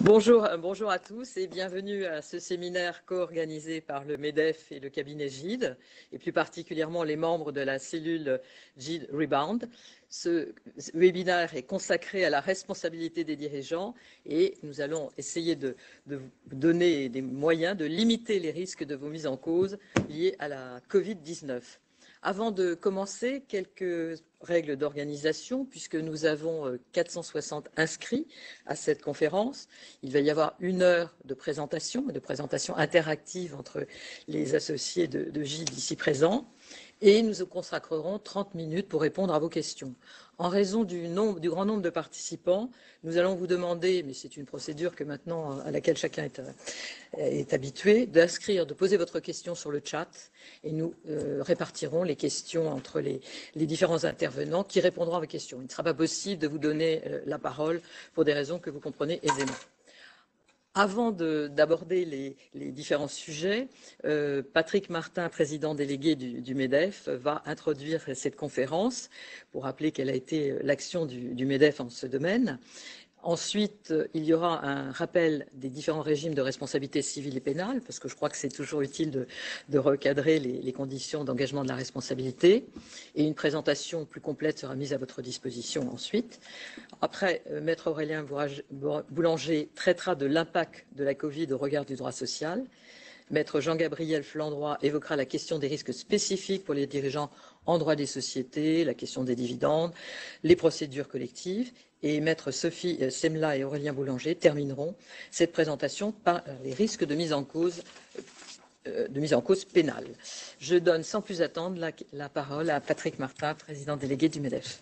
Bonjour à tous et bienvenue à ce séminaire co-organisé par le MEDEF et le cabinet GIDE, et plus particulièrement les membres de la cellule GIDE Rebound. Ce webinaire est consacré à la responsabilité des dirigeants et nous allons essayer de vous donner des moyens de limiter les risques de vos mises en cause liées à la Covid-19. Avant de commencer, quelques règles d'organisation, puisque nous avons 460 inscrits à cette conférence. Il va y avoir 1 heure de présentation interactive entre les associés de GIDE ici présents. Et nous consacrerons 30 minutes pour répondre à vos questions. En raison du grand nombre de participants, nous allons vous demander, mais c'est une procédure que maintenant à laquelle chacun est habitué, de poser votre question sur le chat et nous répartirons les questions entre les différents intervenants qui répondront à vos questions. Il ne sera pas possible de vous donner la parole pour des raisons que vous comprenez aisément. Avant d'aborder les différents sujets, Patrick Martin, président délégué du MEDEF, va introduire cette conférence pour rappeler quelle a été l'action du MEDEF en ce domaine. Ensuite, il y aura un rappel des différents régimes de responsabilité civile et pénale, parce que je crois que c'est toujours utile de recadrer les conditions d'engagement de la responsabilité. Et une présentation plus complète sera mise à votre disposition ensuite. Après, Maître Aurélien Boulanger traitera de l'impact de la Covid au regard du droit social. Maître Jean-Gabriel Flandroy évoquera la question des risques spécifiques pour les dirigeants en droit des sociétés, la question des dividendes, les procédures collectives. Et Maître Sophie Semla et Aurélien Boulanger termineront cette présentation par les risques de mise en cause pénale. Je donne sans plus attendre la parole à Patrick Martin, président délégué du MEDEF.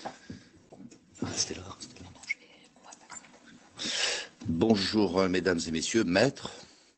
Bonjour mesdames et messieurs, maîtres.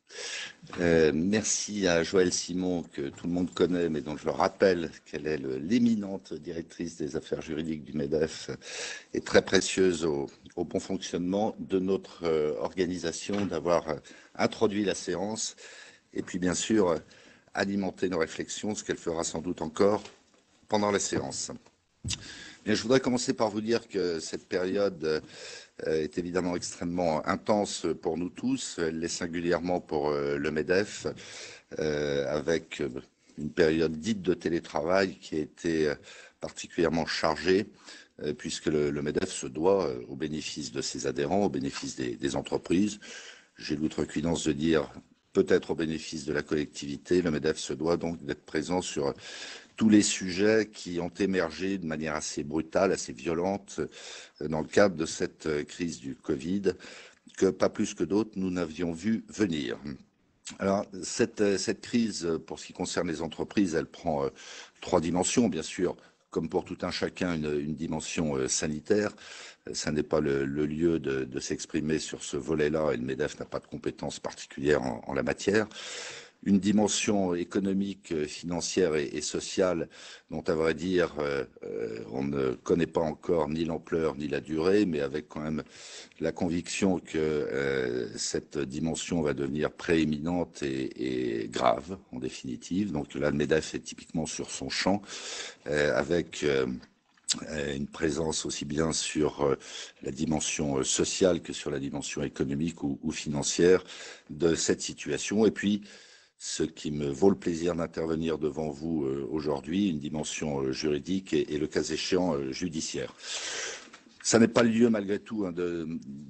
Merci à Joëlle Simon, que tout le monde connaît, mais dont je le rappelle qu'elle est l'éminente directrice des affaires juridiques du MEDEF et très précieuse au bon fonctionnement de notre organisation, d'avoir introduit la séance et puis bien sûr alimenter nos réflexions, ce qu'elle fera sans doute encore pendant la séance. Bien, je voudrais commencer par vous dire que cette période est évidemment extrêmement intense pour nous tous, elle l'est singulièrement pour le MEDEF, avec une période dite de télétravail qui a été particulièrement chargée, puisque le MEDEF se doit, au bénéfice de ses adhérents, au bénéfice des entreprises, j'ai l'outrecuidance de dire peut-être au bénéfice de la collectivité, le MEDEF se doit donc d'être présent sur tous les sujets qui ont émergé de manière assez brutale, assez violente dans le cadre de cette crise du Covid, que pas plus que d'autres nous n'avions vu venir. Alors, cette crise, pour ce qui concerne les entreprises, elle prend 3 dimensions, bien sûr, comme pour tout un chacun, une dimension sanitaire. Ça n'est pas le lieu de s'exprimer sur ce volet-là, et le MEDEF n'a pas de compétences particulières en la matière. Une dimension économique, financière et sociale dont, à vrai dire, on ne connaît pas encore ni l'ampleur ni la durée, mais avec quand même la conviction que cette dimension va devenir prééminente et grave, en définitive. Donc là, le MEDEF est typiquement sur son champ, avec une présence aussi bien sur la dimension sociale que sur la dimension économique ou financière de cette situation. Et puis, ce qui me vaut le plaisir d'intervenir devant vous aujourd'hui, une dimension juridique et le cas échéant judiciaire. Ça n'est pas le lieu malgré tout de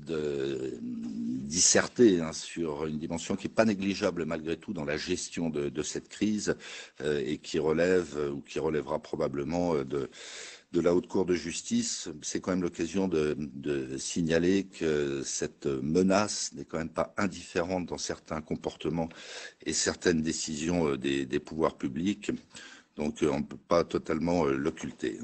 disserter sur une dimension qui n'est pas négligeable malgré tout dans la gestion de cette crise et qui relève ou qui relèvera probablement de la Haute Cour de justice. C'est quand même l'occasion de signaler que cette menace n'est quand même pas indifférente dans certains comportements et certaines décisions des pouvoirs publics. Donc on ne peut pas totalement l'occulter.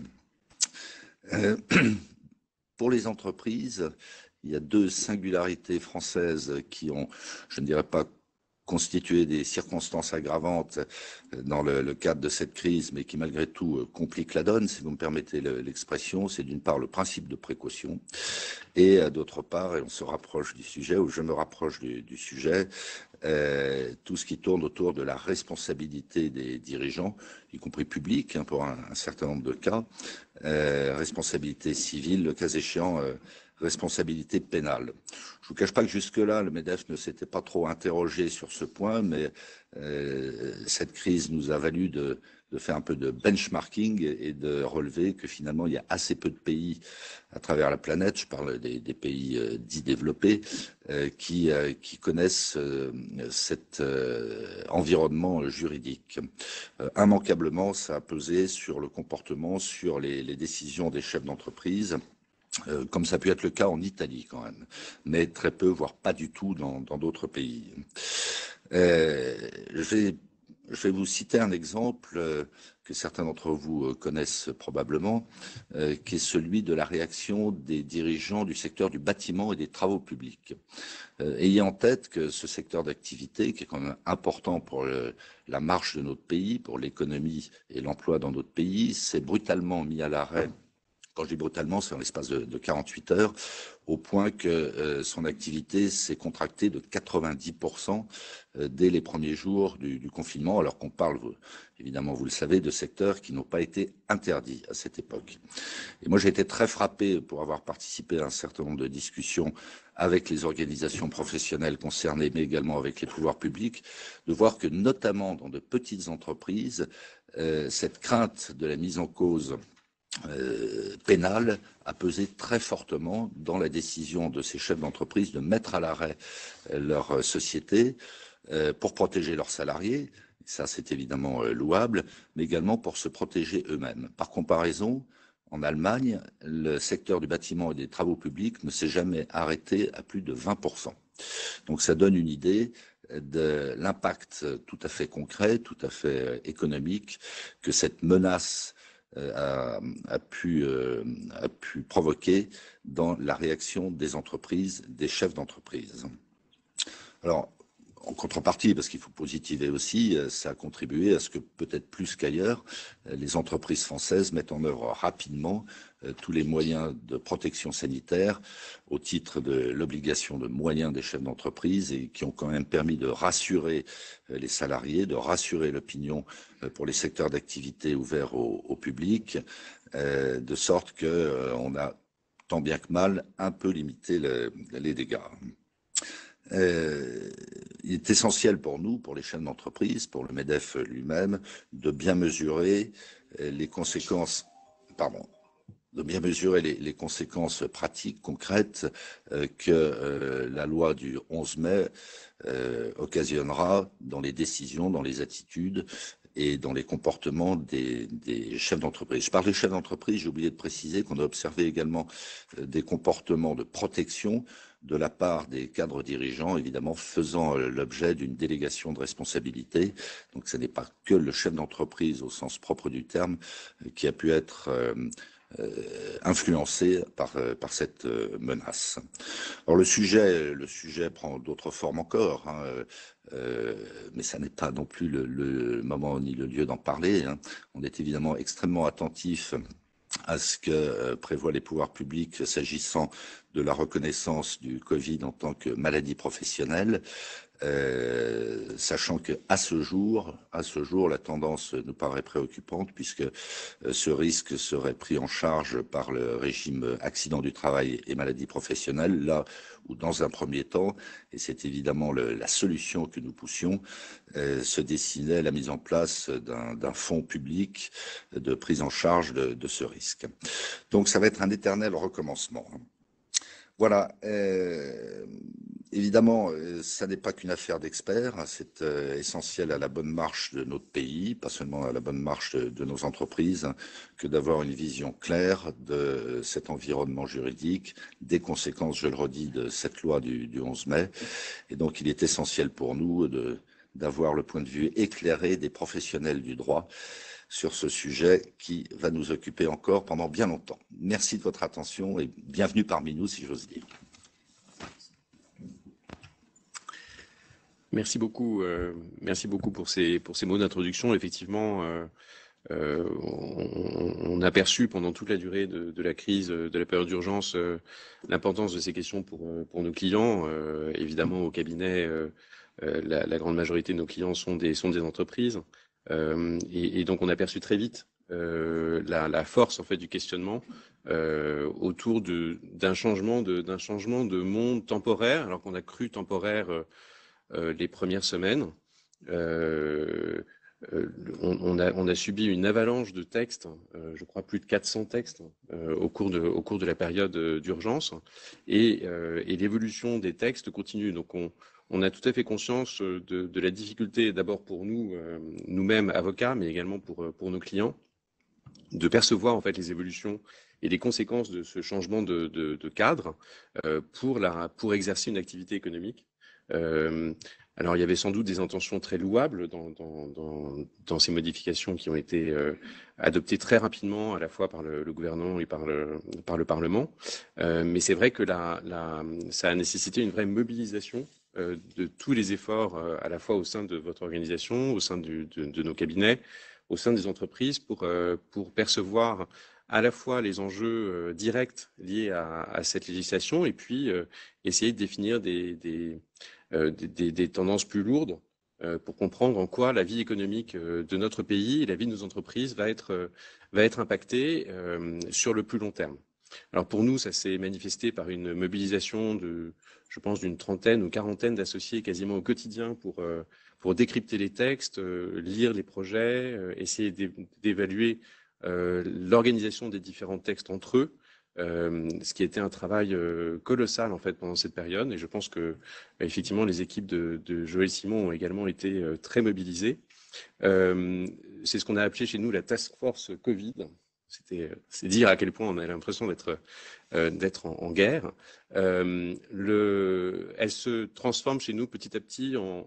Pour les entreprises, il y a 2 singularités françaises qui ont, je ne dirais pas constituer des circonstances aggravantes dans le cadre de cette crise, mais qui malgré tout compliquent la donne, si vous me permettez l'expression. C'est d'une part le principe de précaution, et d'autre part, et on se rapproche du sujet, ou je me rapproche du sujet, tout ce qui tourne autour de la responsabilité des dirigeants, y compris publics, pour un certain nombre de cas, responsabilité civile, le cas échéant responsabilité pénale. Je ne vous cache pas que jusque-là, le MEDEF ne s'était pas trop interrogé sur ce point, mais cette crise nous a valu de faire un peu de benchmarking et de relever que finalement, il y a assez peu de pays à travers la planète, je parle des pays dits développés, qui connaissent cet environnement juridique. Immanquablement, ça a pesé sur le comportement, sur les décisions des chefs d'entreprise, comme ça a pu être le cas en Italie quand même, mais très peu, voire pas du tout dans d'autres pays. Je vais vous citer un exemple que certains d'entre vous connaissent probablement, qui est celui de la réaction des dirigeants du secteur du bâtiment et des travaux publics. Ayez en tête que ce secteur d'activité, qui est quand même important pour la marche de notre pays, pour l'économie et l'emploi dans notre pays, s'est brutalement mis à l'arrêt. Quand je dis brutalement, c'est en l'espace de 48 heures, au point que son activité s'est contractée de 90% dès les premiers jours du confinement, alors qu'on parle, évidemment, vous le savez, de secteurs qui n'ont pas été interdits à cette époque. Et moi, j'ai été très frappé pour avoir participé à un certain nombre de discussions avec les organisations professionnelles concernées, mais également avec les pouvoirs publics, de voir que, notamment dans de petites entreprises, cette crainte de la mise en cause pénale a pesé très fortement dans la décision de ces chefs d'entreprise de mettre à l'arrêt leur société pour protéger leurs salariés. Ça, c'est évidemment louable, mais également pour se protéger eux-mêmes. Par comparaison, en Allemagne, le secteur du bâtiment et des travaux publics ne s'est jamais arrêté à plus de 20%. Donc ça donne une idée de l'impact tout à fait concret, tout à fait économique que cette menace a pu provoquer dans la réaction des entreprises, des chefs d'entreprise. Alors, en contrepartie, parce qu'il faut positiver aussi, ça a contribué à ce que, peut-être plus qu'ailleurs, les entreprises françaises mettent en œuvre rapidement tous les moyens de protection sanitaire au titre de l'obligation de moyens des chefs d'entreprise et qui ont quand même permis de rassurer les salariés, de rassurer l'opinion pour les secteurs d'activité ouverts au public, de sorte qu'on a tant bien que mal un peu limité les dégâts. Il est essentiel pour nous, pour les chaînes d'entreprise, pour le MEDEF lui-même, de bien mesurer les conséquences, les conséquences pratiques, concrètes que la loi du 11 mai occasionnera dans les décisions, dans les attitudes et dans les comportements des chefs d'entreprise. Je parle des chefs d'entreprise, j'ai oublié de préciser qu'on a observé également des comportements de protection de la part des cadres dirigeants, évidemment faisant l'objet d'une délégation de responsabilité. Donc ce n'est pas que le chef d'entreprise au sens propre du terme qui a pu être influencé par cette menace. Alors le sujet prend d'autres formes encore, mais ça n'est pas non plus le moment ni le lieu d'en parler. On est évidemment extrêmement attentif à ce que prévoient les pouvoirs publics s'agissant de la reconnaissance du Covid en tant que maladie professionnelle, sachant qu'à ce jour, la tendance nous paraît préoccupante puisque ce risque serait pris en charge par le régime accident du travail et maladie professionnelle, là où dans un premier temps, et c'est évidemment la solution que nous poussions, se dessinait la mise en place d'un fonds public de prise en charge de ce risque. Donc ça va être un éternel recommencement. Voilà, évidemment, ça n'est pas qu'une affaire d'experts, c'est essentiel à la bonne marche de notre pays, pas seulement à la bonne marche de nos entreprises, que d'avoir une vision claire de cet environnement juridique, des conséquences, je le redis, de cette loi du 11 mai. Et donc, il est essentiel pour nous d'avoir le point de vue éclairé des professionnels du droit sur ce sujet qui va nous occuper encore pendant bien longtemps. Merci de votre attention et bienvenue parmi nous, si j'ose dire. Merci beaucoup pour ces mots d'introduction. Effectivement, on a perçu pendant toute la durée de la crise, de la période d'urgence, l'importance de ces questions pour nos clients. Évidemment, au cabinet, la grande majorité de nos clients sont des entreprises. Et donc, on a perçu très vite la force en fait du questionnement autour d'un changement de monde temporaire, alors qu'on a cru temporaire les premières semaines. On a subi une avalanche de textes, je crois plus de 400 textes au cours de la période d'urgence, et l'évolution des textes continue. Donc on a tout à fait conscience de la difficulté, d'abord pour nous, nous-mêmes avocats, mais également pour nos clients, de percevoir en fait les évolutions et les conséquences de ce changement de cadre pour exercer une activité économique. Alors, il y avait sans doute des intentions très louables dans ces modifications qui ont été adoptées très rapidement, à la fois par le gouvernement et par le Parlement. Mais c'est vrai que ça a nécessité une vraie mobilisation de tous les efforts, à la fois au sein de votre organisation, au sein de nos cabinets, au sein des entreprises, pour percevoir à la fois les enjeux directs liés à cette législation et puis essayer de définir des tendances plus lourdes pour comprendre en quoi la vie économique de notre pays et la vie de nos entreprises va être impactée sur le plus long terme. Alors pour nous, ça s'est manifesté par une mobilisation je pense, d'une trentaine ou quarantaine d'associés quasiment au quotidien pour décrypter les textes, lire les projets, essayer d'évaluer l'organisation des différents textes entre eux, ce qui était un travail colossal en fait pendant cette période. Et je pense que effectivement les équipes de Joël Simon ont également été très mobilisées. C'est ce qu'on a appelé chez nous la task force Covid. C'est dire à quel point on a l'impression d'être en guerre. Elle se transforme chez nous petit à petit en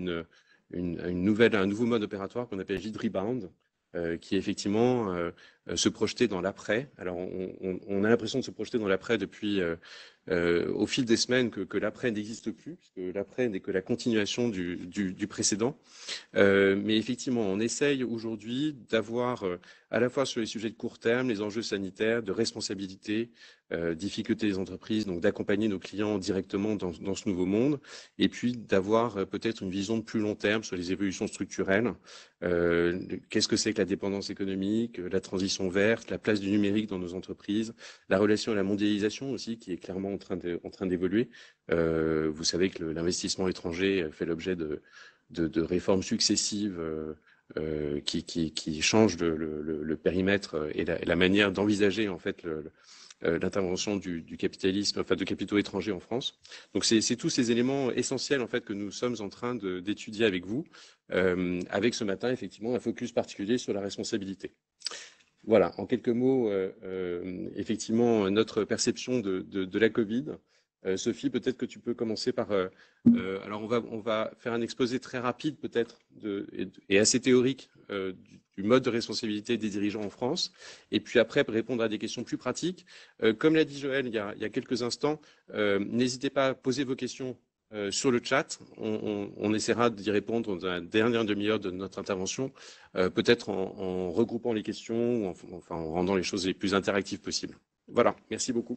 un nouveau mode opératoire qu'on appelle JIT Rebound, qui effectivement se projeter dans l'après. Alors on a l'impression de se projeter dans l'après depuis au fil des semaines que l'après n'existe plus, puisque l'après n'est que la continuation du précédent. Mais effectivement, on essaye aujourd'hui d'avoir à la fois sur les sujets de court terme, les enjeux sanitaires, de responsabilité, difficultés des entreprises, donc d'accompagner nos clients directement dans ce nouveau monde, et puis d'avoir peut-être une vision de plus long terme sur les évolutions structurelles. Qu'est-ce que c'est que la dépendance économique, la transition verte, la place du numérique dans nos entreprises, la relation à la mondialisation aussi, qui est clairement en train d'évoluer. Vous savez que l'investissement étranger fait l'objet de réformes successives qui changent le périmètre et la manière d'envisager en fait l'intervention du capitalisme, enfin de capitaux étrangers en France. Donc c'est tous ces éléments essentiels en fait que nous sommes en train d'étudier avec vous, avec ce matin effectivement un focus particulier sur la responsabilité. Voilà, en quelques mots, effectivement notre perception de la Covid. Sophie, peut-être que tu peux commencer par. Alors on va faire un exposé très rapide peut-être et assez théorique du mode de responsabilité des dirigeants en France, et puis après répondre à des questions plus pratiques. Comme l'a dit Joël il y a quelques instants, n'hésitez pas à poser vos questions sur le chat. On essaiera d'y répondre dans la dernière demi-heure de notre intervention, peut-être en regroupant les questions, ou enfin en rendant les choses les plus interactives possibles. Voilà, merci beaucoup.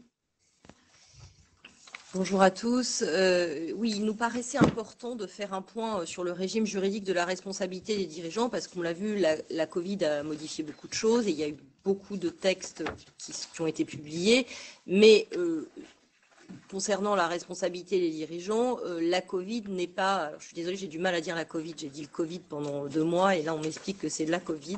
Bonjour à tous. Oui, il nous paraissait important de faire un point sur le régime juridique de la responsabilité des dirigeants parce qu'on l'a vu, la Covid a modifié beaucoup de choses et il y a eu beaucoup de textes qui ont été publiés. Mais concernant la responsabilité des dirigeants, la Covid n'est pas... Alors, je suis désolée, j'ai du mal à dire la Covid. J'ai dit le Covid pendant 2 mois et là, on m'explique que c'est de la Covid.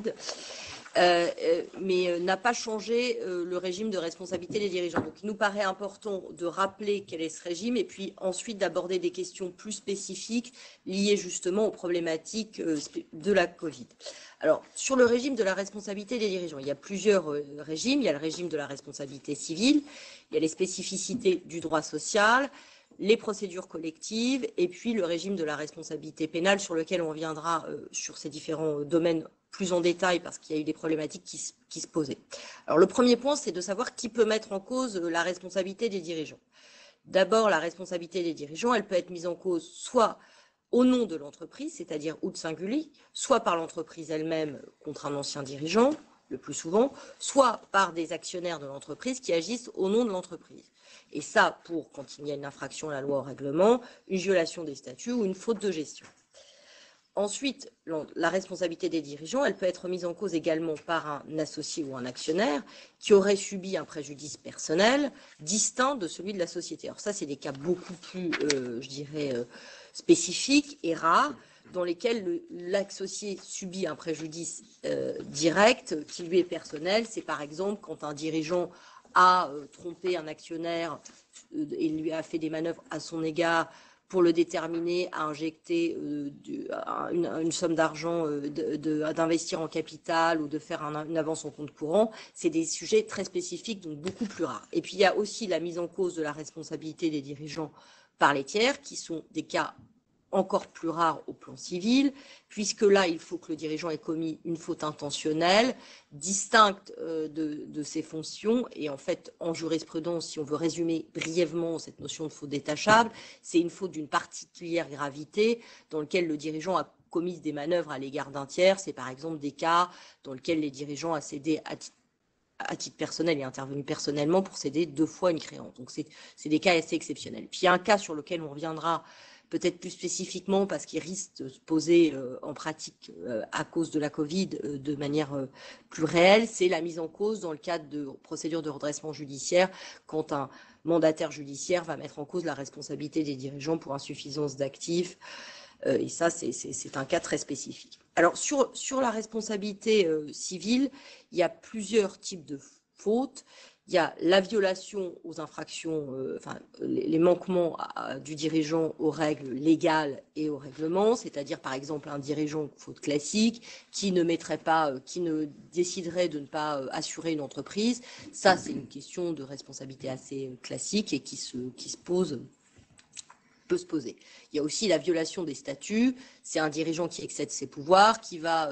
Mais n'a pas changé le régime de responsabilité des dirigeants. Donc, il nous paraît important de rappeler quel est ce régime et puis ensuite d'aborder des questions plus spécifiques liées justement aux problématiques de la Covid. Alors, sur le régime de la responsabilité des dirigeants, il y a plusieurs régimes. Il y a le régime de la responsabilité civile, il y a les spécificités du droit social, les procédures collectives et puis le régime de la responsabilité pénale sur lequel on reviendra sur ces différents domaines plus en détail parce qu'il y a eu des problématiques qui se posaient. Alors le premier point, c'est de savoir qui peut mettre en cause la responsabilité des dirigeants. D'abord, la responsabilité des dirigeants, elle peut être mise en cause soit au nom de l'entreprise, c'est-à-dire ut singuli, soit par l'entreprise elle-même contre un ancien dirigeant, le plus souvent, soit par des actionnaires de l'entreprise qui agissent au nom de l'entreprise. Et ça, pour quand il y a une infraction à la loi ou au règlement, une violation des statuts ou une faute de gestion. Ensuite, la responsabilité des dirigeants, elle peut être mise en cause également par un associé ou un actionnaire qui aurait subi un préjudice personnel distinct de celui de la société. Alors ça, c'est des cas beaucoup plus, je dirais, spécifiques et rares, dans lesquels l'associé subit un préjudice direct qui lui est personnel. C'est par exemple quand un dirigeant a trompé un actionnaire et lui a fait des manœuvres à son égard pour le déterminer à injecter une somme d'argent, d'investir en capital ou de faire une avance en compte courant. C'est des sujets très spécifiques, donc beaucoup plus rares. Et puis il y a aussi la mise en cause de la responsabilité des dirigeants par les tiers, qui sont des cas encore plus rares au plan civil, puisque là, il faut que le dirigeant ait commis une faute intentionnelle, distincte de ses fonctions. Et en fait, en jurisprudence, si on veut résumer brièvement cette notion de faute détachable, c'est une faute d'une particulière gravité dans lequel le dirigeant a commis des manœuvres à l'égard d'un tiers. C'est par exemple des cas dans lesquels les dirigeants ont cédé à titre personnel et intervenu personnellement pour céder 2 fois une créance. Donc c'est des cas assez exceptionnels. Puis il y a un cas sur lequel on reviendra peut-être plus spécifiquement parce qu'il risque de se poser en pratique à cause de la Covid de manière plus réelle, c'est la mise en cause dans le cadre de procédures de redressement judiciaire quand un mandataire judiciaire va mettre en cause la responsabilité des dirigeants pour insuffisance d'actifs. Et ça, c'est un cas très spécifique. Alors, sur la responsabilité civile, il y a plusieurs types de fautes. Il y a la violation aux infractions, les manquements du dirigeant aux règles légales et au règlement, c'est-à-dire par exemple un dirigeant, faute classique, qui ne déciderait de ne pas assurer une entreprise. Ça, c'est une question de responsabilité assez classique et qui peut se poser. Il y a aussi la violation des statuts. C'est un dirigeant qui excède ses pouvoirs, qui va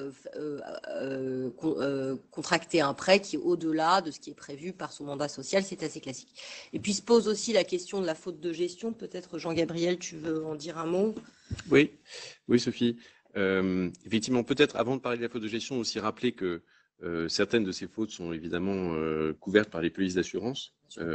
contracter un prêt qui est au-delà de ce qui est prévu par son mandat social. C'est assez classique. Et puis se pose aussi la question de la faute de gestion. Peut-être, Jean-Gabriel, tu veux en dire un mot? Oui, Sophie. Effectivement, peut-être avant de parler de la faute de gestion, aussi rappeler que certaines de ces fautes sont évidemment couvertes par les polices d'assurance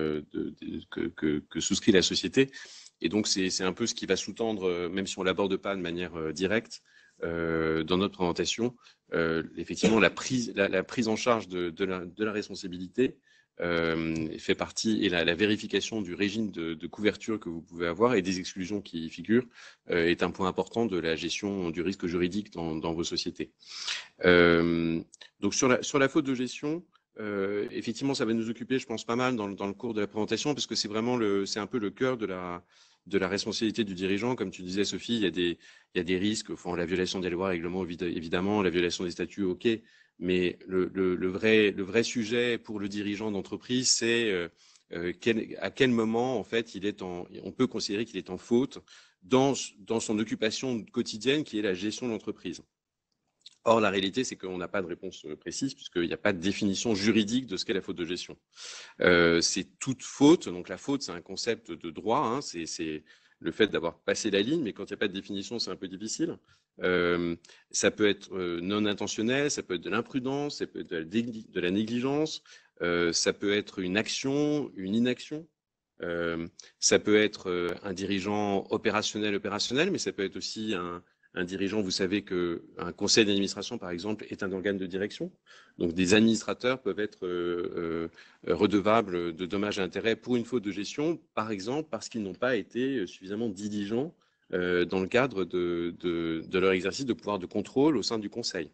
que souscrit la société. Et donc, c'est un peu ce qui va sous-tendre, même si on l'aborde pas de manière directe dans notre présentation, effectivement, la prise en charge de la responsabilité fait partie, et la vérification du régime de couverture que vous pouvez avoir et des exclusions qui y figurent est un point important de la gestion du risque juridique dans vos sociétés. Donc, sur la faute de gestion, effectivement, ça va nous occuper, je pense, pas mal dans le cours de la présentation, parce que c'est un peu le cœur de la responsabilité du dirigeant. Comme tu disais, Sophie, il y a des risques, la violation des lois, règlements, évidemment, la violation des statuts, ok, mais le vrai sujet pour le dirigeant d'entreprise, c'est à quel moment, en fait, on peut considérer qu'il est en faute dans son occupation quotidienne, qui est la gestion de l'entreprise. Or, la réalité, c'est qu'on n'a pas de réponse précise, puisqu'il n'y a pas de définition juridique de ce qu'est la faute de gestion. C'est toute faute. Donc, la faute, c'est un concept de droit. Hein, c'est le fait d'avoir passé la ligne, mais quand il n'y a pas de définition, c'est un peu difficile. Ça peut être non intentionnel, ça peut être de l'imprudence, ça peut être de la négligence, ça peut être une action, une inaction. Ça peut être un dirigeant opérationnel, mais ça peut être aussi un dirigeant. Vous savez qu'un conseil d'administration, par exemple, est un organe de direction. Donc, des administrateurs peuvent être redevables de dommages et intérêts pour une faute de gestion, par exemple, parce qu'ils n'ont pas été suffisamment diligents dans le cadre de leur exercice de pouvoir de contrôle au sein du conseil.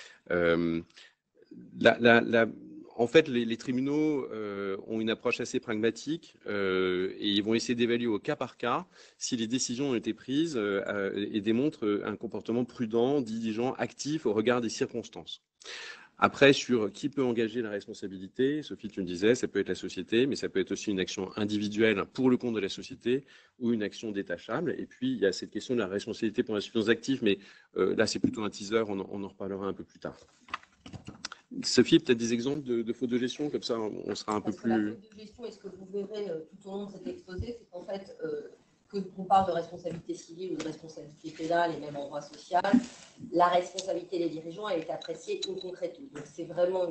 En fait, les tribunaux ont une approche assez pragmatique et ils vont essayer d'évaluer au cas par cas si les décisions ont été prises et démontrent un comportement prudent, diligent, actif au regard des circonstances. Après, sur qui peut engager la responsabilité, Sophie, tu me disais, ça peut être la société, mais ça peut être aussi une action individuelle pour le compte de la société ou une action détachable. Et puis, il y a cette question de la responsabilité pour l'insuffisance d'actifs, mais là, c'est plutôt un teaser, on en reparlera un peu plus tard. Sophie, peut-être des exemples de fautes de gestion, comme ça on sera un peu plus... La faute de gestion, et ce que vous verrez tout au long de cet exposé, c'est qu'en fait, qu'on parle de responsabilité civile ou de responsabilité pénale et même en droit social, la responsabilité des dirigeants, elle est appréciée in concreto. Donc c'est vraiment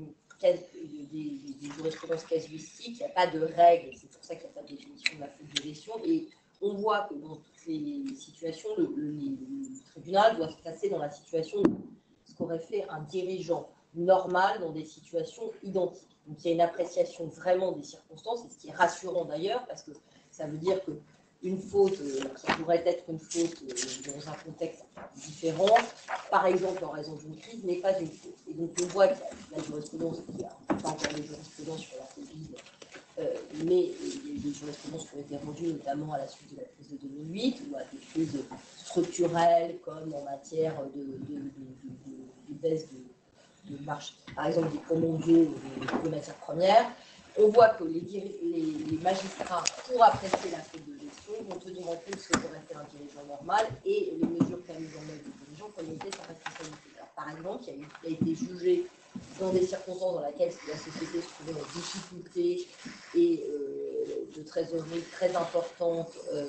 des jurisprudences casuistiques, il n'y a pas de règles, c'est pour ça qu'il n'y a pas de définition de la faute de gestion. Et on voit que toutes les situations, le tribunal doit se placer dans la situation de ce qu'aurait fait un dirigeant normal dans des situations identiques. Donc il y a une appréciation vraiment des circonstances, et ce qui est rassurant d'ailleurs, parce que ça veut dire qu'une faute qui pourrait être une faute dans un contexte différent, par exemple en raison d'une crise, n'est pas une faute. Et donc on voit que la jurisprudence, il n'y a pas encore de jurisprudence sur la Covid, mais il y a des jurisprudences qui ont été rendues notamment à la suite de la crise de 2008 ou à des crises structurelles comme en matière de baisse de marché, par exemple des cours mondiaux de matières premières. On voit que les magistrats, pour apprécier la faute de gestion, vont tenir en compte ce qu'aurait fait un dirigeant normal et les mesures qu'a mises en œuvre le dirigeant comme était sa responsabilité. Alors, par exemple, il a été jugé dans des circonstances dans lesquelles la société se trouvait en difficulté et de trésorerie très importante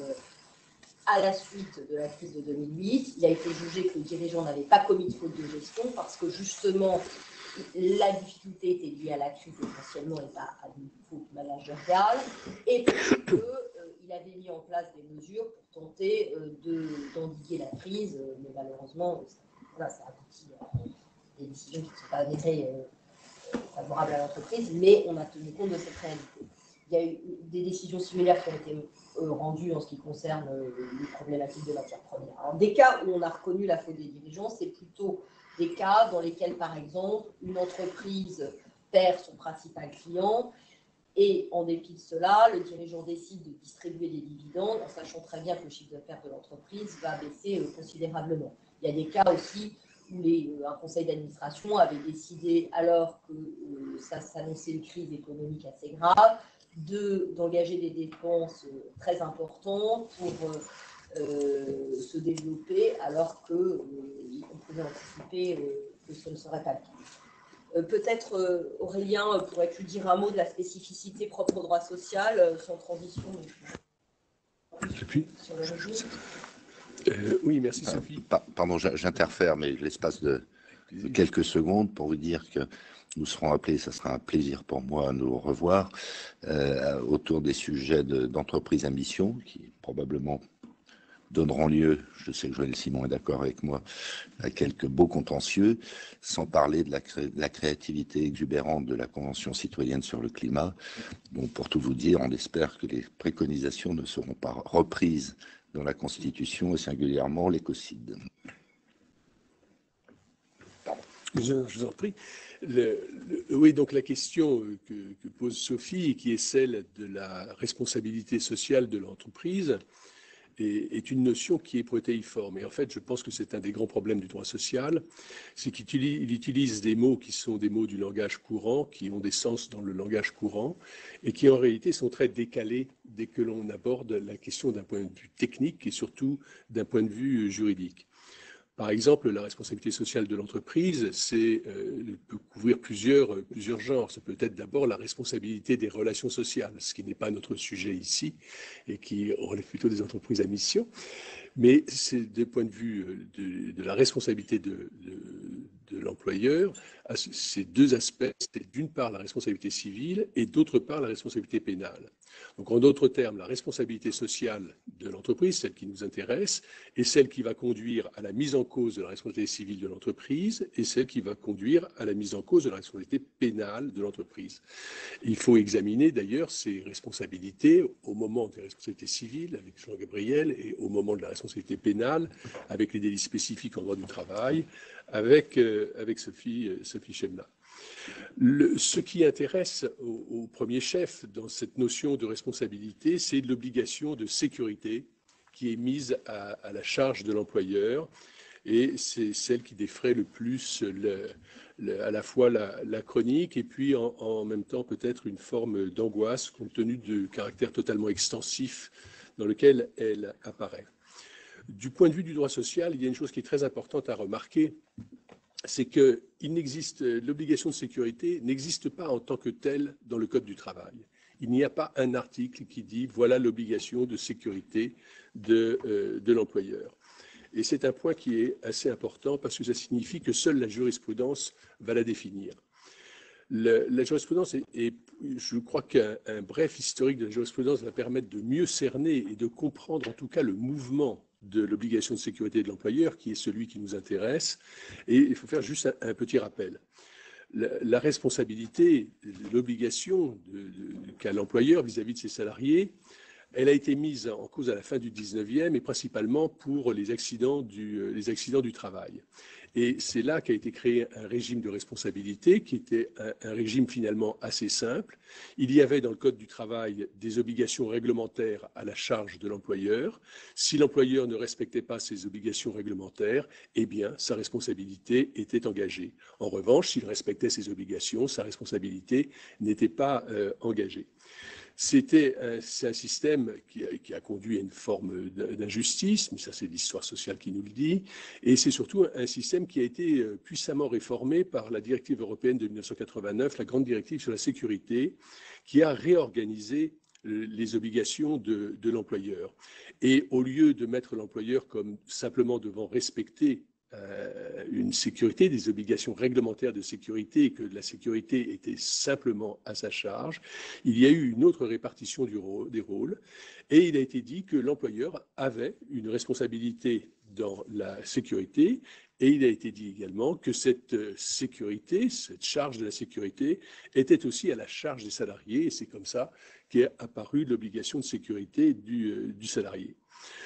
à la suite de la crise de 2008. Il a été jugé que le dirigeant n'avait pas commis de faute de gestion parce que justement la difficulté était liée à la crise essentiellement et pas à une faute managériale, et qu'il avait mis en place des mesures pour tenter d'endiguer la crise, mais malheureusement, ça aboutit à des décisions qui ne sont pas avérées favorables à l'entreprise, mais on a tenu compte de cette réalité. Il y a eu des décisions similaires qui ont été rendues en ce qui concerne les problématiques de matières premières. Alors, des cas où on a reconnu la faute des dirigeants, c'est plutôt des cas dans lesquels, par exemple, une entreprise perd son principal client et, en dépit de cela, le dirigeant décide de distribuer des dividendes en sachant très bien que le chiffre d'affaires de l'entreprise va baisser considérablement. Il y a des cas aussi où un conseil d'administration avait décidé, alors que ça s'annonçait une crise économique assez grave, d'engager des dépenses très importantes pour se développer, alors qu'on pouvait anticiper que ce ne serait pas le cas. Peut-être, Aurélien, pourrais-tu dire un mot de la spécificité propre au droit social, sans transition sur le régime? Oui, merci Sophie. Pardon, j'interfère, mais l'espace de quelques secondes pour vous dire que nous serons appelés, ça sera un plaisir pour moi à nous revoir, autour des sujets d'entreprise à mission, qui probablement donneront lieu, je sais que Joël Simon est d'accord avec moi, à quelques beaux contentieux, sans parler de la créativité exubérante de la Convention citoyenne sur le climat. Donc, pour tout vous dire, on espère que les préconisations ne seront pas reprises dans la Constitution et singulièrement l'écocide. Je vous en prie. Oui, donc la question que pose Sophie, qui est celle de la responsabilité sociale de l'entreprise, est une notion qui est protéiforme. Et en fait, je pense que c'est un des grands problèmes du droit social, c'est qu'il utilise des mots qui sont des mots du langage courant, qui ont des sens dans le langage courant, et qui en réalité sont très décalés dès que l'on aborde la question d'un point de vue technique et surtout d'un point de vue juridique. Par exemple, la responsabilité sociale de l'entreprise, peut couvrir plusieurs genres. Ça peut être d'abord la responsabilité des relations sociales, ce qui n'est pas notre sujet ici et qui relève plutôt des entreprises à mission. Mais c'est du point de vue de la responsabilité de l'employeur, ces deux aspects, c'est d'une part la responsabilité civile et d'autre part la responsabilité pénale. Donc en d'autres termes, la responsabilité sociale de l'entreprise, celle qui nous intéresse, est celle qui va conduire à la mise en cause de la responsabilité civile de l'entreprise et celle qui va conduire à la mise en cause de la responsabilité pénale de l'entreprise. Il faut examiner d'ailleurs ces responsabilités au moment des responsabilités civiles avec Jean-Gabriel et au moment de la responsabilité pénale avec les délits spécifiques en droit du travail avec Sophie Chemla. Ce qui intéresse au premier chef dans cette notion de responsabilité, c'est l'obligation de sécurité qui est mise à la charge de l'employeur, et c'est celle qui défraie le plus à la fois la chronique et puis en même temps peut-être une forme d'angoisse compte tenu du caractère totalement extensif dans lequel elle apparaît. Du point de vue du droit social, il y a une chose qui est très importante à remarquer, c'est que l'obligation de sécurité n'existe pas en tant que telle dans le Code du travail. Il n'y a pas un article qui dit voilà l'obligation de sécurité de l'employeur. Et c'est un point qui est assez important parce que ça signifie que seule la jurisprudence va la définir. La jurisprudence je crois qu'un bref historique de la jurisprudence va permettre de mieux cerner et de comprendre en tout cas le mouvement de l'obligation de sécurité de l'employeur, qui est celui qui nous intéresse. Et il faut faire juste un petit rappel. La responsabilité, l'obligation qu'a l'employeur vis-à-vis de ses salariés, elle a été mise en cause à la fin du 19e et principalement pour les accidents du travail. Et c'est là qu'a été créé un régime de responsabilité qui était un régime finalement assez simple. Il y avait dans le Code du travail des obligations réglementaires à la charge de l'employeur. Si l'employeur ne respectait pas ces obligations réglementaires, eh bien, sa responsabilité était engagée. En revanche, s'il respectait ses obligations, sa responsabilité n'était pas engagée. C'est un système qui a conduit à une forme d'injustice, mais ça c'est l'histoire sociale qui nous le dit, et c'est surtout un système qui a été puissamment réformé par la directive européenne de 1989, la grande directive sur la sécurité, qui a réorganisé les obligations de l'employeur. Et au lieu de mettre l'employeur comme simplement devant respecter une sécurité, des obligations réglementaires de sécurité, et que la sécurité était simplement à sa charge, il y a eu une autre répartition des rôles, et il a été dit que l'employeur avait une responsabilité dans la sécurité, et il a été dit également que cette sécurité, cette charge de la sécurité, était aussi à la charge des salariés, et c'est comme ça qu'est apparue l'obligation de sécurité du salarié.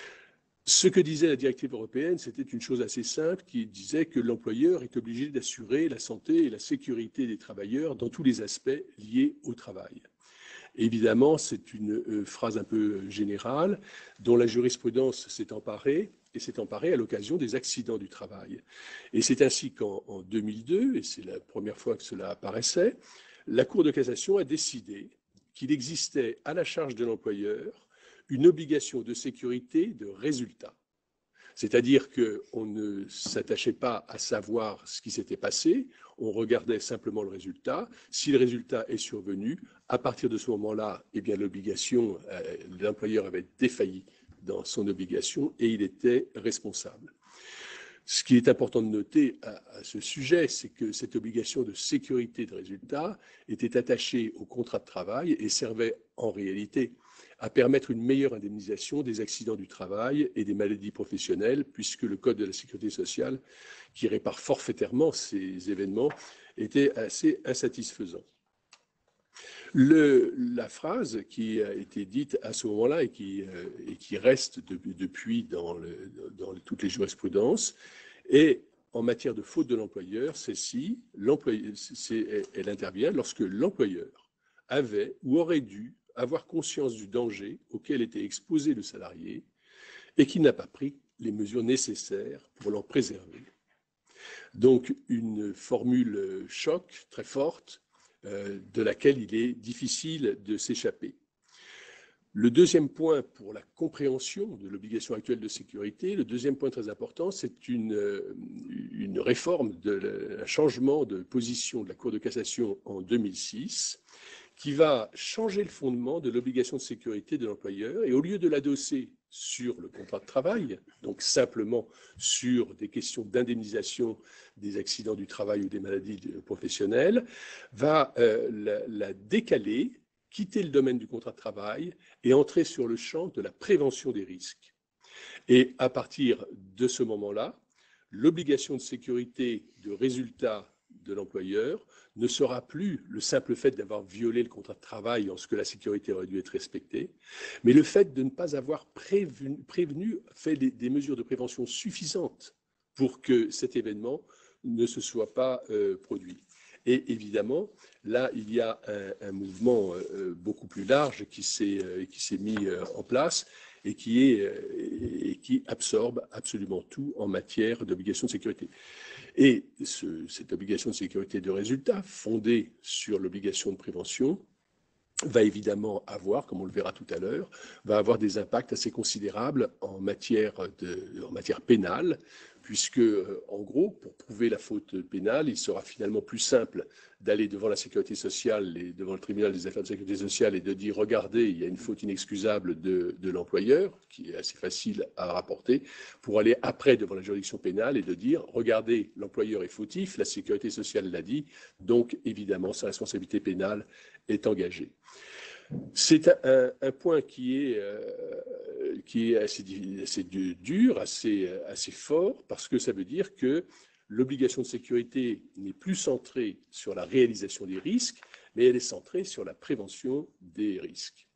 Ce que disait la directive européenne, c'était une chose assez simple qui disait que l'employeur est obligé d'assurer la santé et la sécurité des travailleurs dans tous les aspects liés au travail. Évidemment, c'est une phrase un peu générale dont la jurisprudence s'est emparée et s'est emparée à l'occasion des accidents du travail. Et c'est ainsi qu'en 2002, et c'est la première fois que cela apparaissait, la Cour de cassation a décidé qu'il existait à la charge de l'employeur une obligation de sécurité de résultat. C'est-à-dire qu'on ne s'attachait pas à savoir ce qui s'était passé, on regardait simplement le résultat. Si le résultat est survenu, à partir de ce moment-là, eh bien l'obligation, l'employeur avait défailli dans son obligation et il était responsable. Ce qui est important de noter à ce sujet, c'est que cette obligation de sécurité de résultat était attachée au contrat de travail et servait en réalité à permettre une meilleure indemnisation des accidents du travail et des maladies professionnelles, puisque le Code de la sécurité sociale, qui répare forfaitairement ces événements, était assez insatisfaisant. La phrase qui a été dite à ce moment-là et qui reste depuis dans toutes les jurisprudences est, en matière de faute de l'employeur, celle-ci, elle intervient lorsque l'employeur avait ou aurait dû avoir conscience du danger auquel était exposé le salarié et qu'il n'a pas pris les mesures nécessaires pour l'en préserver. Donc une formule choc très forte de laquelle il est difficile de s'échapper. Le deuxième point pour la compréhension de l'obligation actuelle de sécurité, le deuxième point très important, c'est une réforme, un changement de position de la Cour de cassation en 2006 qui va changer le fondement de l'obligation de sécurité de l'employeur et au lieu de l'adosser sur le contrat de travail, donc simplement sur des questions d'indemnisation des accidents du travail ou des maladies professionnelles, va la décaler, quitter le domaine du contrat de travail et entrer sur le champ de la prévention des risques. Et à partir de ce moment-là, l'obligation de sécurité de résultat de l'employeur ne sera plus le simple fait d'avoir violé le contrat de travail en ce que la sécurité aurait dû être respectée, mais le fait de ne pas avoir prévenu, fait des mesures de prévention suffisantes pour que cet événement ne se soit pas produit. Et évidemment, là, il y a un mouvement beaucoup plus large qui s'est mis en place et qui absorbe absolument tout en matière d'obligation de sécurité. Et cette obligation de sécurité de résultat, fondée sur l'obligation de prévention, va évidemment avoir, comme on le verra tout à l'heure, va avoir des impacts assez considérables en matière pénale, puisque, en gros, pour prouver la faute pénale, il sera finalement plus simple d'aller devant la sécurité sociale et devant le tribunal des affaires de sécurité sociale et de dire, regardez, il y a une faute inexcusable de l'employeur, qui est assez facile à rapporter, pour aller après devant la juridiction pénale et de dire, regardez, l'employeur est fautif, la sécurité sociale l'a dit, donc évidemment, sa responsabilité pénale est engagée. C'est un point qui est assez dur, assez fort, parce que ça veut dire que l'obligation de sécurité n'est plus centrée sur la réalisation des risques, mais elle est centrée sur la prévention des risques.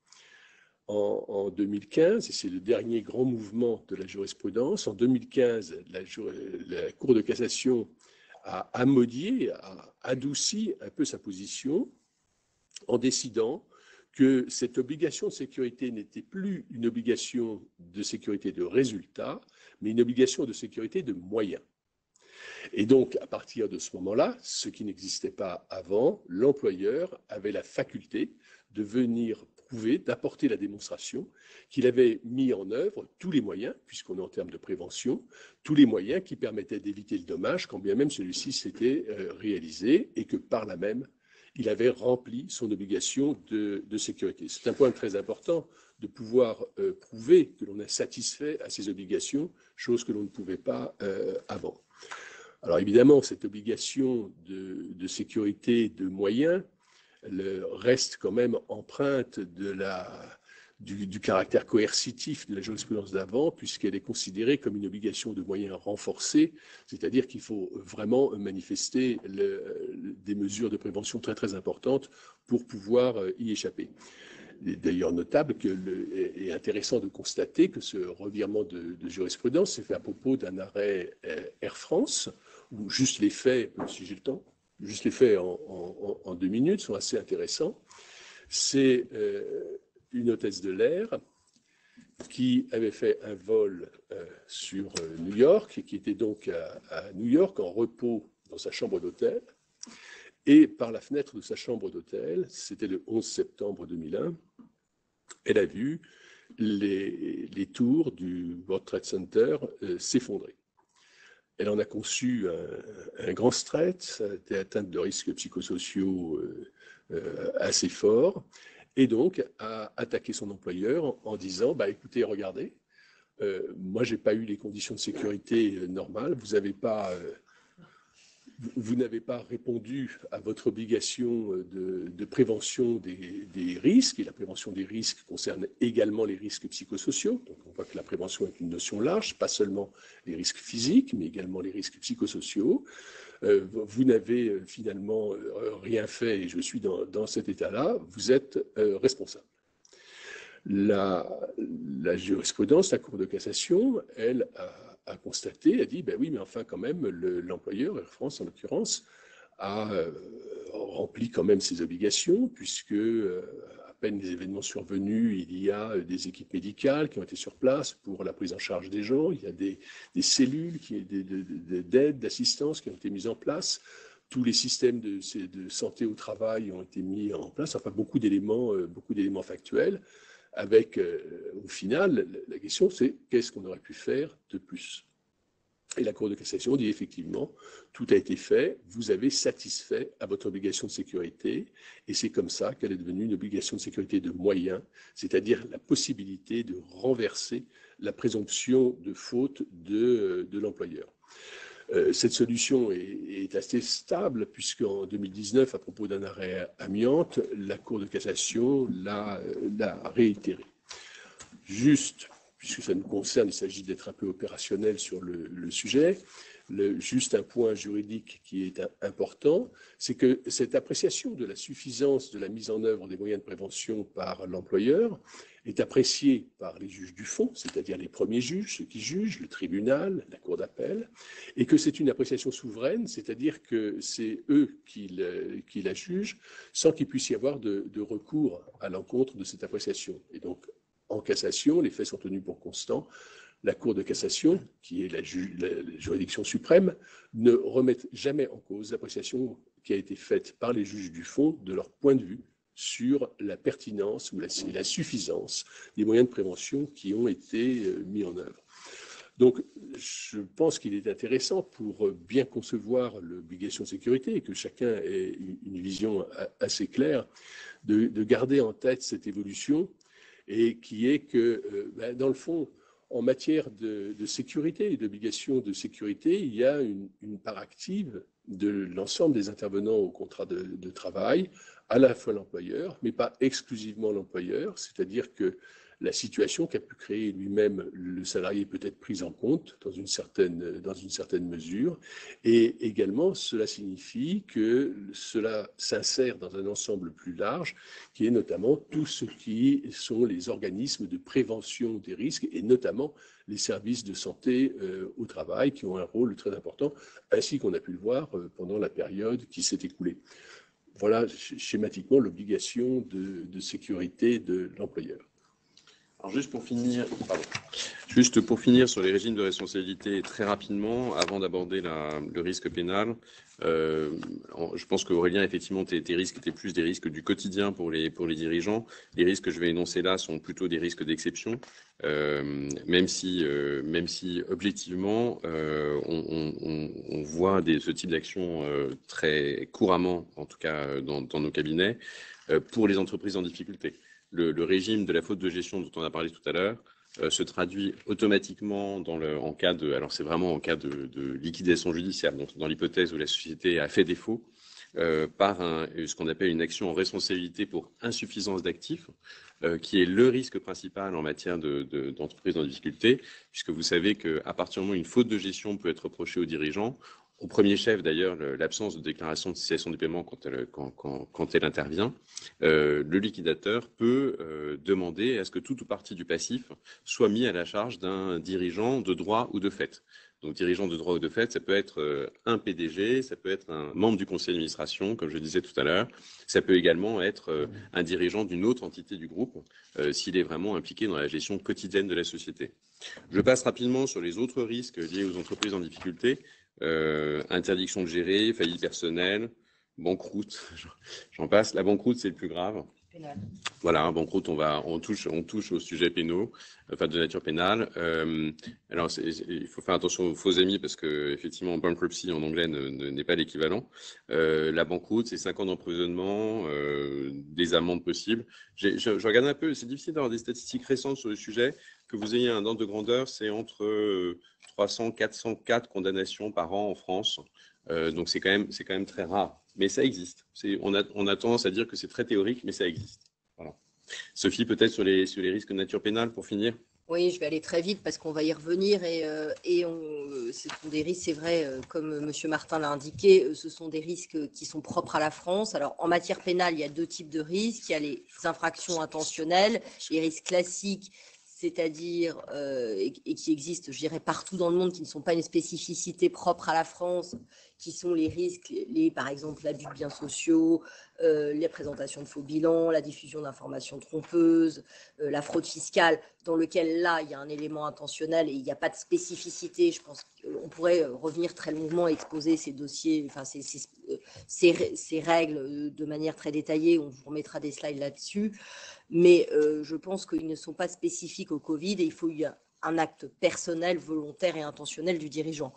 En 2015, et c'est le dernier grand mouvement de la jurisprudence, en 2015, la Cour de cassation a amodié, a adouci un peu sa position en décidant que cette obligation de sécurité n'était plus une obligation de sécurité de résultat, mais une obligation de sécurité de moyens. Et donc, à partir de ce moment-là, ce qui n'existait pas avant, l'employeur avait la faculté de venir prouver, d'apporter la démonstration qu'il avait mis en œuvre tous les moyens, puisqu'on est en termes de prévention, tous les moyens qui permettaient d'éviter le dommage, quand bien même celui-ci s'était réalisé, et que par là même, il avait rempli son obligation de sécurité. C'est un point très important de pouvoir prouver que l'on est satisfait à ses obligations, chose que l'on ne pouvait pas avant. Alors évidemment, cette obligation de sécurité de moyens reste quand même empreinte du caractère coercitif de la jurisprudence d'avant, puisqu'elle est considérée comme une obligation de moyens renforcée, c'est-à-dire qu'il faut vraiment manifester des mesures de prévention très très importantes pour pouvoir y échapper. Il est d'ailleurs notable et intéressant de constater que ce revirement de jurisprudence s'est fait à propos d'un arrêt Air France, où juste les faits, si j'ai le temps, juste les faits en 2 minutes sont assez intéressants. C'est une hôtesse de l'air qui avait fait un vol sur New York et qui était donc à New York en repos dans sa chambre d'hôtel. Et par la fenêtre de sa chambre d'hôtel, c'était le 11 septembre 2001, elle a vu les tours du World Trade Center s'effondrer. Elle en a conçu un grand stress, elle était atteinte de risques psychosociaux assez forts, et donc a attaqué son employeur en disant « écoutez, regardez, moi je n'ai pas eu les conditions de sécurité normales, vous n'avez pas répondu à votre obligation de prévention des risques, et la prévention des risques concerne également les risques psychosociaux. Donc on voit que la prévention est une notion large, pas seulement les risques physiques, mais également les risques psychosociaux. Vous n'avez finalement rien fait, et je suis dans cet état-là, vous êtes responsable. La jurisprudence, la Cour de cassation, elle a constaté, a dit, ben oui, mais enfin quand même, l'employeur, Air France en l'occurrence, a rempli quand même ses obligations, puisque à peine les événements survenus, il y a des équipes médicales qui ont été sur place pour la prise en charge des gens, il y a des cellules d'aide, d'assistance qui ont été mises en place, tous les systèmes de santé au travail ont été mis en place, enfin beaucoup d'éléments factuels. Avec, au final, la question c'est qu'est-ce qu'on aurait pu faire de plus? Et la Cour de cassation dit effectivement, tout a été fait, vous avez satisfait à votre obligation de sécurité, et c'est comme ça qu'elle est devenue une obligation de sécurité de moyens, c'est-à-dire la possibilité de renverser la présomption de faute de l'employeur. Cette solution est assez stable, puisqu'en 2019, à propos d'un arrêt amiante, la Cour de cassation l'a réitéré. Juste, puisque ça nous concerne, il s'agit d'être un peu opérationnel sur le sujet, juste un point juridique qui est important, c'est que cette appréciation de la suffisance de la mise en œuvre des moyens de prévention par l'employeur est appréciée par les juges du fond, c'est-à-dire les premiers juges, ceux qui jugent, le tribunal, la cour d'appel, et que c'est une appréciation souveraine, c'est-à-dire que c'est eux qui la jugent sans qu'il puisse y avoir de recours à l'encontre de cette appréciation. Et donc, en cassation, les faits sont tenus pour constants. La Cour de cassation, qui est la juridiction suprême, ne remet jamais en cause l'appréciation qui a été faite par les juges du fond de leur point de vue sur la pertinence ou la suffisance des moyens de prévention qui ont été mis en œuvre. Donc, je pense qu'il est intéressant pour bien concevoir l'obligation de sécurité et que chacun ait une vision assez claire de garder en tête cette évolution et qui est que, dans le fond, en matière de sécurité et d'obligation de sécurité, il y a une part active de l'ensemble des intervenants au contrat de travail, à la fois l'employeur, mais pas exclusivement l'employeur, c'est-à-dire que la situation qu'a pu créer lui-même le salarié peut être prise en compte dans une certaine mesure. Et également, cela signifie que cela s'insère dans un ensemble plus large, qui est notamment tout ce qui sont les organismes de prévention des risques, et notamment les services de santé au travail, qui ont un rôle très important, ainsi qu'on a pu le voir pendant la période qui s'est écoulée. Voilà schématiquement l'obligation de sécurité de l'employeur. Alors juste pour finir sur les régimes de responsabilité très rapidement, avant d'aborder le risque pénal, je pense qu'Aurélien, effectivement, tes risques étaient plus des risques du quotidien pour les dirigeants. Les risques que je vais énoncer là sont plutôt des risques d'exception, même si objectivement, on voit ce type d'action très couramment, en tout cas dans nos cabinets, pour les entreprises en difficulté. Le régime de la faute de gestion dont on a parlé tout à l'heure se traduit automatiquement en cas de liquidation judiciaire, donc dans l'hypothèse où la société a fait défaut, par ce qu'on appelle une action en responsabilité pour insuffisance d'actifs, qui est le risque principal en matière d'entreprise en difficulté, puisque vous savez qu'à partir du moment où une faute de gestion peut être reprochée aux dirigeants, au premier chef, d'ailleurs, l'absence de déclaration de cessation des paiements quand elle intervient, le liquidateur peut demander à ce que tout ou partie du passif soit mis à la charge d'un dirigeant de droit ou de fait. Donc, dirigeant de droit ou de fait, ça peut être un PDG, ça peut être un membre du conseil d'administration, comme je disais tout à l'heure. Ça peut également être un dirigeant d'une autre entité du groupe, s'il est vraiment impliqué dans la gestion quotidienne de la société. Je passe rapidement sur les autres risques liés aux entreprises en difficulté. Interdiction de gérer, faillite personnelle, banqueroute, j'en passe. La banqueroute, c'est le plus grave. Pénal. Voilà, banqueroute, on touche aux sujets pénaux, enfin de nature pénale. Alors, il faut faire attention aux faux amis parce que effectivement, bankruptcy en anglais n'est pas l'équivalent. La banqueroute, c'est 5 ans d'emprisonnement, des amendes possibles. Je regarde un peu, c'est difficile d'avoir des statistiques récentes sur le sujet. Que vous ayez un ordre de grandeur, c'est entre 300, 404 condamnations par an en France. Donc c'est quand même très rare. Mais ça existe. On a tendance à dire que c'est très théorique, mais ça existe. Voilà. Sophie, peut-être sur les risques de nature pénale pour finir. Oui, je vais aller très vite parce qu'on va y revenir ce sont des risques, c'est vrai, comme M. Martin l'a indiqué, ce sont des risques qui sont propres à la France. Alors, en matière pénale, il y a 2 types de risques. Il y a les infractions intentionnelles, les risques classiques, c'est-à-dire, et qui existent, je dirais, partout dans le monde, qui ne sont pas une spécificité propre à la France, qui sont les risques, par exemple, l'abus de biens sociaux, les présentations de faux bilans, la diffusion d'informations trompeuses, la fraude fiscale, dans lequel, là, il y a un élément intentionnel et il n'y a pas de spécificité. Je pense qu'on pourrait revenir très longuement et exposer ces dossiers, enfin, ces règles de manière très détaillée. On vous remettra des slides là-dessus. Mais je pense qu'ils ne sont pas spécifiques au Covid et il faut y un acte personnel, volontaire et intentionnel du dirigeant.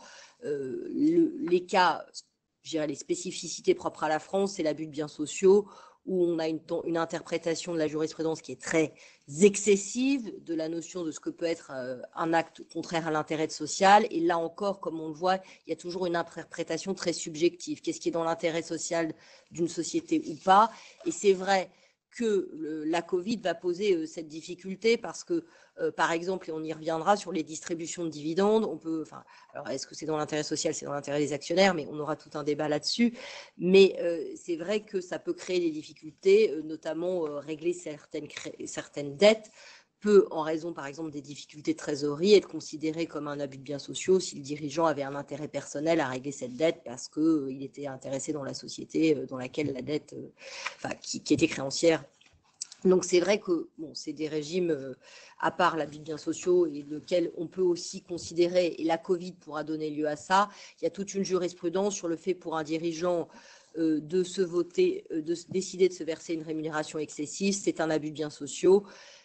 Les cas, je dirais les spécificités propres à la France, c'est l'abus de biens sociaux, où on a une interprétation de la jurisprudence qui est très excessive de la notion de ce que peut être un acte contraire à l'intérêt social. Et là encore, comme on le voit, il y a toujours une interprétation très subjective. Qu'est-ce qui est dans l'intérêt social d'une société ou pas? Et c'est vrai que la Covid va poser cette difficulté parce que, par exemple, et on y reviendra sur les distributions de dividendes, alors est-ce que c'est dans l'intérêt social, c'est dans l'intérêt des actionnaires, mais on aura tout un débat là-dessus. Mais c'est vrai que ça peut créer des difficultés, notamment régler certaines dettes peut, en raison par exemple des difficultés de trésorerie, être considéré comme un abus de biens sociaux si le dirigeant avait un intérêt personnel à régler cette dette parce qu'il était intéressé dans la société dans laquelle la dette, qui était créancière. Donc c'est vrai que c'est des régimes à part l'abus de biens sociaux et lequel on peut aussi considérer, et la Covid pourra donner lieu à ça, il y a toute une jurisprudence sur le fait pour un dirigeant de décider de se verser une rémunération excessive, c'est un abus de biens sociaux.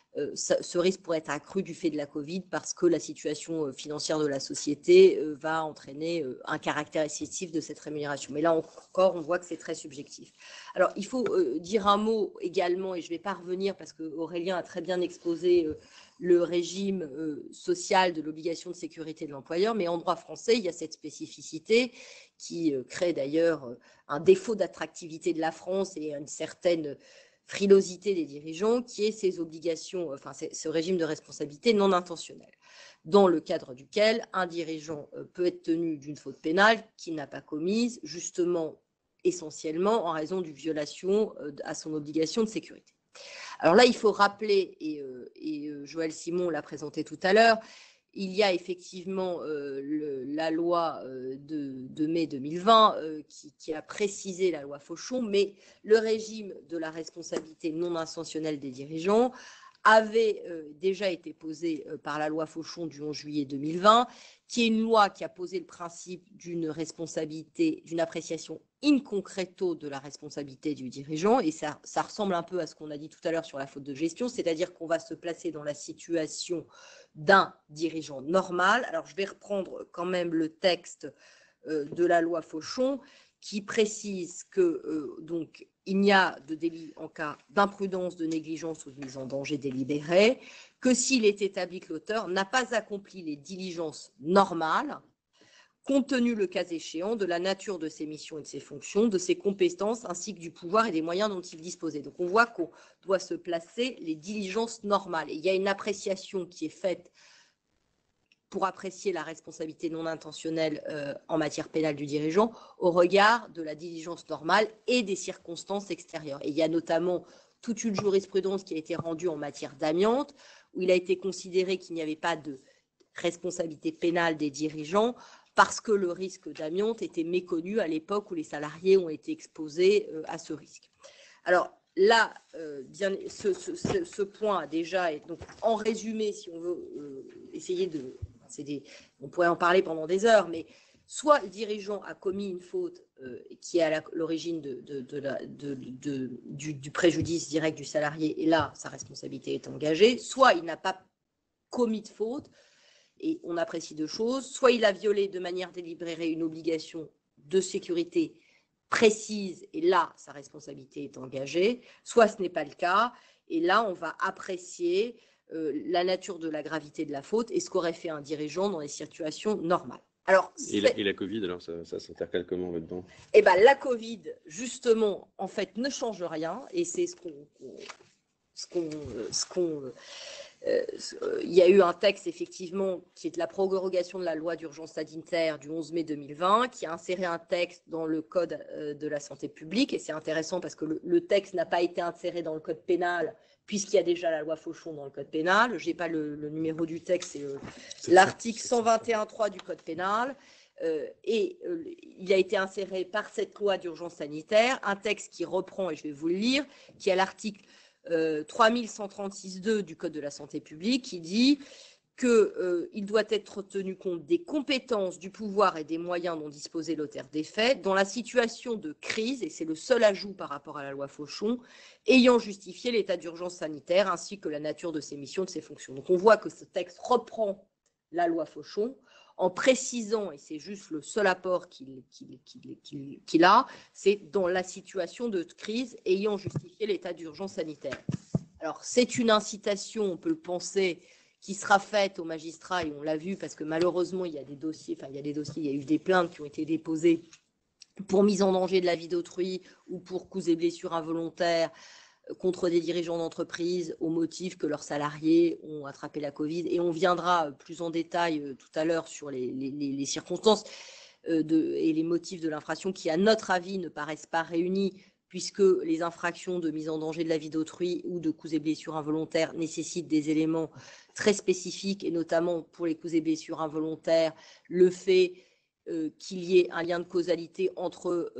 ce risque pourrait être accru du fait de la Covid parce que la situation financière de la société va entraîner un caractère excessif de cette rémunération. Mais là encore, on voit que c'est très subjectif. Alors, il faut dire un mot également, et je ne vais pas revenir parce qu'Aurélien a très bien exposé le régime social de l'obligation de sécurité de l'employeur, mais en droit français, il y a cette spécificité qui crée d'ailleurs un défaut d'attractivité de la France et une certaine frilosité des dirigeants, qui est ces obligations, enfin ce régime de responsabilité non intentionnelle, dans le cadre duquel un dirigeant peut être tenu d'une faute pénale qu'il n'a pas commise, justement, essentiellement en raison d'une violation à son obligation de sécurité. Alors là, il faut rappeler, et Joël Simon l'a présenté tout à l'heure, il y a effectivement la loi de mai 2020 qui a précisé la loi Fauchon, mais le régime de la responsabilité non intentionnelle des dirigeants avait déjà été posé par la loi Fauchon du 11 juillet 2020, qui est une loi qui a posé le principe d'une responsabilité, d'une appréciation in concreto de la responsabilité du dirigeant, et ça ressemble un peu à ce qu'on a dit tout à l'heure sur la faute de gestion, c'est-à-dire qu'on va se placer dans la situation d'un dirigeant normal. Alors, je vais reprendre quand même le texte de la loi Fauchon qui précise que donc il n'y a de délit en cas d'imprudence, de négligence ou de mise en danger délibérée, que s'il est établi que l'auteur n'a pas accompli les diligences normales, compte tenu, le cas échéant, de la nature de ses missions et de ses fonctions, de ses compétences, ainsi que du pouvoir et des moyens dont il disposait. Donc on voit qu'on doit se placer les diligences normales. Et il y a une appréciation qui est faite pour apprécier la responsabilité non intentionnelle en matière pénale du dirigeant au regard de la diligence normale et des circonstances extérieures. Et il y a notamment toute une jurisprudence qui a été rendue en matière d'amiante, où il a été considéré qu'il n'y avait pas de responsabilité pénale des dirigeants parce que le risque d'amiante était méconnu à l'époque où les salariés ont été exposés à ce risque. Alors là, ce point déjà est donc en résumé, si on veut essayer de... on pourrait en parler pendant des heures, mais soit le dirigeant a commis une faute qui est à l'origine du préjudice direct du salarié, et là, sa responsabilité est engagée, soit il n'a pas commis de faute, et on apprécie deux choses, soit il a violé de manière délibérée une obligation de sécurité précise, et là, sa responsabilité est engagée, soit ce n'est pas le cas, et là, on va apprécier la nature de la gravité de la faute et ce qu'aurait fait un dirigeant dans les situations normales. Alors, et la Covid, alors ça s'intercale comment là-dedans? Eh bien, la Covid, justement, en fait, ne change rien, et c'est il y a eu un texte, effectivement, qui est de la prorogation de la loi d'urgence sanitaire du 11 mai 2020, qui a inséré un texte dans le code de la santé publique. Et c'est intéressant parce que le texte n'a pas été inséré dans le code pénal, puisqu'il y a déjà la loi Fauchon dans le code pénal. Je n'ai pas le numéro du texte, c'est l'article 121.3 du code pénal. Il a été inséré par cette loi d'urgence sanitaire, un texte qui reprend, et je vais vous le lire, qui est à l'article 3136.2 du Code de la santé publique, qui dit qu'il doit être tenu compte des compétences, du pouvoir et des moyens dont disposait l'auteur des faits dans la situation de crise, et c'est le seul ajout par rapport à la loi Fauchon, ayant justifié l'état d'urgence sanitaire ainsi que la nature de ses missions, de ses fonctions. Donc on voit que ce texte reprend la loi Fauchon en précisant, et c'est juste le seul apport qu'il a, c'est dans la situation de crise ayant justifié l'état d'urgence sanitaire. Alors, c'est une incitation, on peut le penser, qui sera faite aux magistrats, et on l'a vu parce que malheureusement, il y a des dossiers, il y a eu des plaintes qui ont été déposées pour mise en danger de la vie d'autrui ou pour coups et blessures involontaires contre des dirigeants d'entreprise au motif que leurs salariés ont attrapé la Covid. Et on viendra plus en détail tout à l'heure sur les circonstances et les motifs de l'infraction qui, à notre avis, ne paraissent pas réunis, puisque les infractions de mise en danger de la vie d'autrui ou de coups et blessures involontaires nécessitent des éléments très spécifiques, et notamment pour les coups et blessures involontaires, le fait qu'il y ait un lien de causalité entre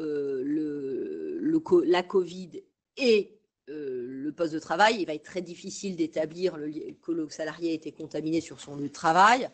la Covid et le poste de travail. Il va être très difficile d'établir que le salarié a été contaminé sur son lieu de travail,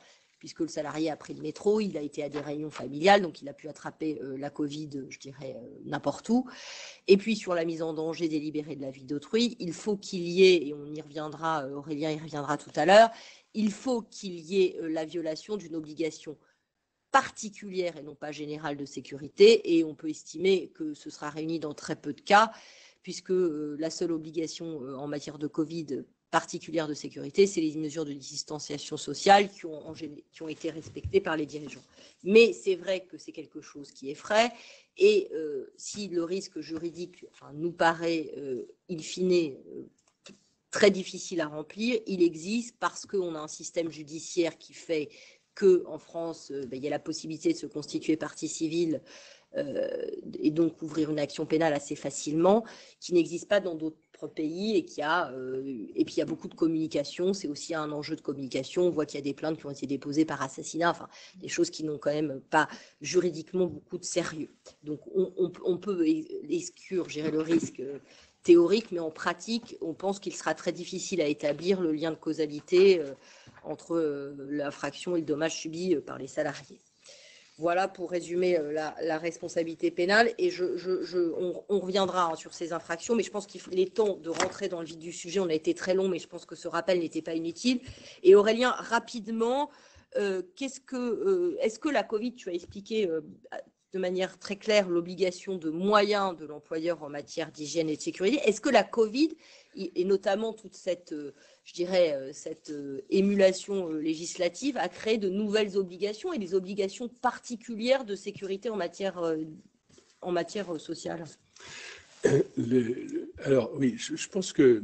puisque le salarié a pris le métro, il a été à des réunions familiales, donc il a pu attraper la Covid, je dirais, n'importe où. Et puis sur la mise en danger délibérée de la vie d'autrui, il faut qu'il y ait, et on y reviendra, Aurélien y reviendra tout à l'heure, il faut qu'il y ait la violation d'une obligation particulière et non pas générale de sécurité, et on peut estimer que ce sera réuni dans très peu de cas, puisque la seule obligation en matière de Covid particulière de sécurité, c'est les mesures de distanciation sociale qui ont été respectées par les dirigeants. Mais c'est vrai que c'est quelque chose qui effraie, et si le risque juridique nous paraît in fine très difficile à remplir, il existe parce qu'on a un système judiciaire qui fait qu'en France, il y a la possibilité de se constituer partie civile et donc ouvrir une action pénale assez facilement, qui n'existe pas dans d'autres pays, et puis il y a beaucoup de communication, c'est aussi un enjeu de communication, on voit qu'il y a des plaintes qui ont été déposées par assassinat, enfin des choses qui n'ont quand même pas juridiquement beaucoup de sérieux. Donc on peut exclure, gérer le risque théorique, mais en pratique, on pense qu'il sera très difficile à établir le lien de causalité entre l'infraction et le dommage subi par les salariés. Voilà pour résumer la responsabilité pénale, et on reviendra sur ces infractions, mais je pense qu'il est temps de rentrer dans le vif du sujet. On a été très long, mais je pense que ce rappel n'était pas inutile. Et Aurélien, rapidement, est-ce que la Covid, tu as expliqué de manière très claire l'obligation de moyens de l'employeur en matière d'hygiène et de sécurité. Est-ce que la Covid, et notamment toute cette, je dirais, cette émulation législative, a créé de nouvelles obligations et des obligations particulières de sécurité en matière sociale? Alors oui, je pense que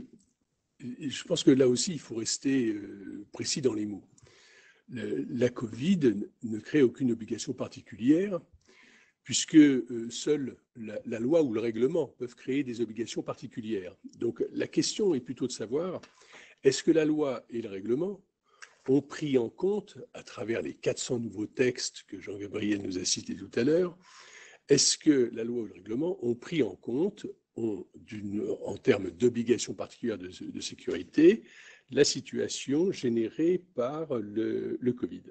là aussi, il faut rester précis dans les mots. La Covid ne crée aucune obligation particulière, puisque seule la loi ou le règlement peuvent créer des obligations particulières. Donc la question est plutôt de savoir, est-ce que la loi et le règlement ont pris en compte, à travers les 400 nouveaux textes que Jean-Gabriel nous a cités tout à l'heure, est-ce que la loi ou le règlement ont pris en compte, en termes d'obligations particulières de sécurité, la situation générée par le Covid?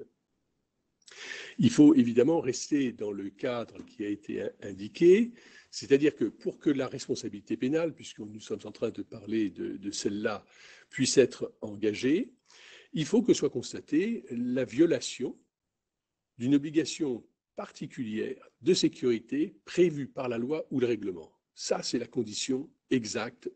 Il faut évidemment rester dans le cadre qui a été indiqué, c'est-à-dire que pour que la responsabilité pénale, puisque nous sommes en train de parler de celle-là, puisse être engagée, il faut que soit constatée la violation d'une obligation particulière de sécurité prévue par la loi ou le règlement. Ça, c'est la condition exacte,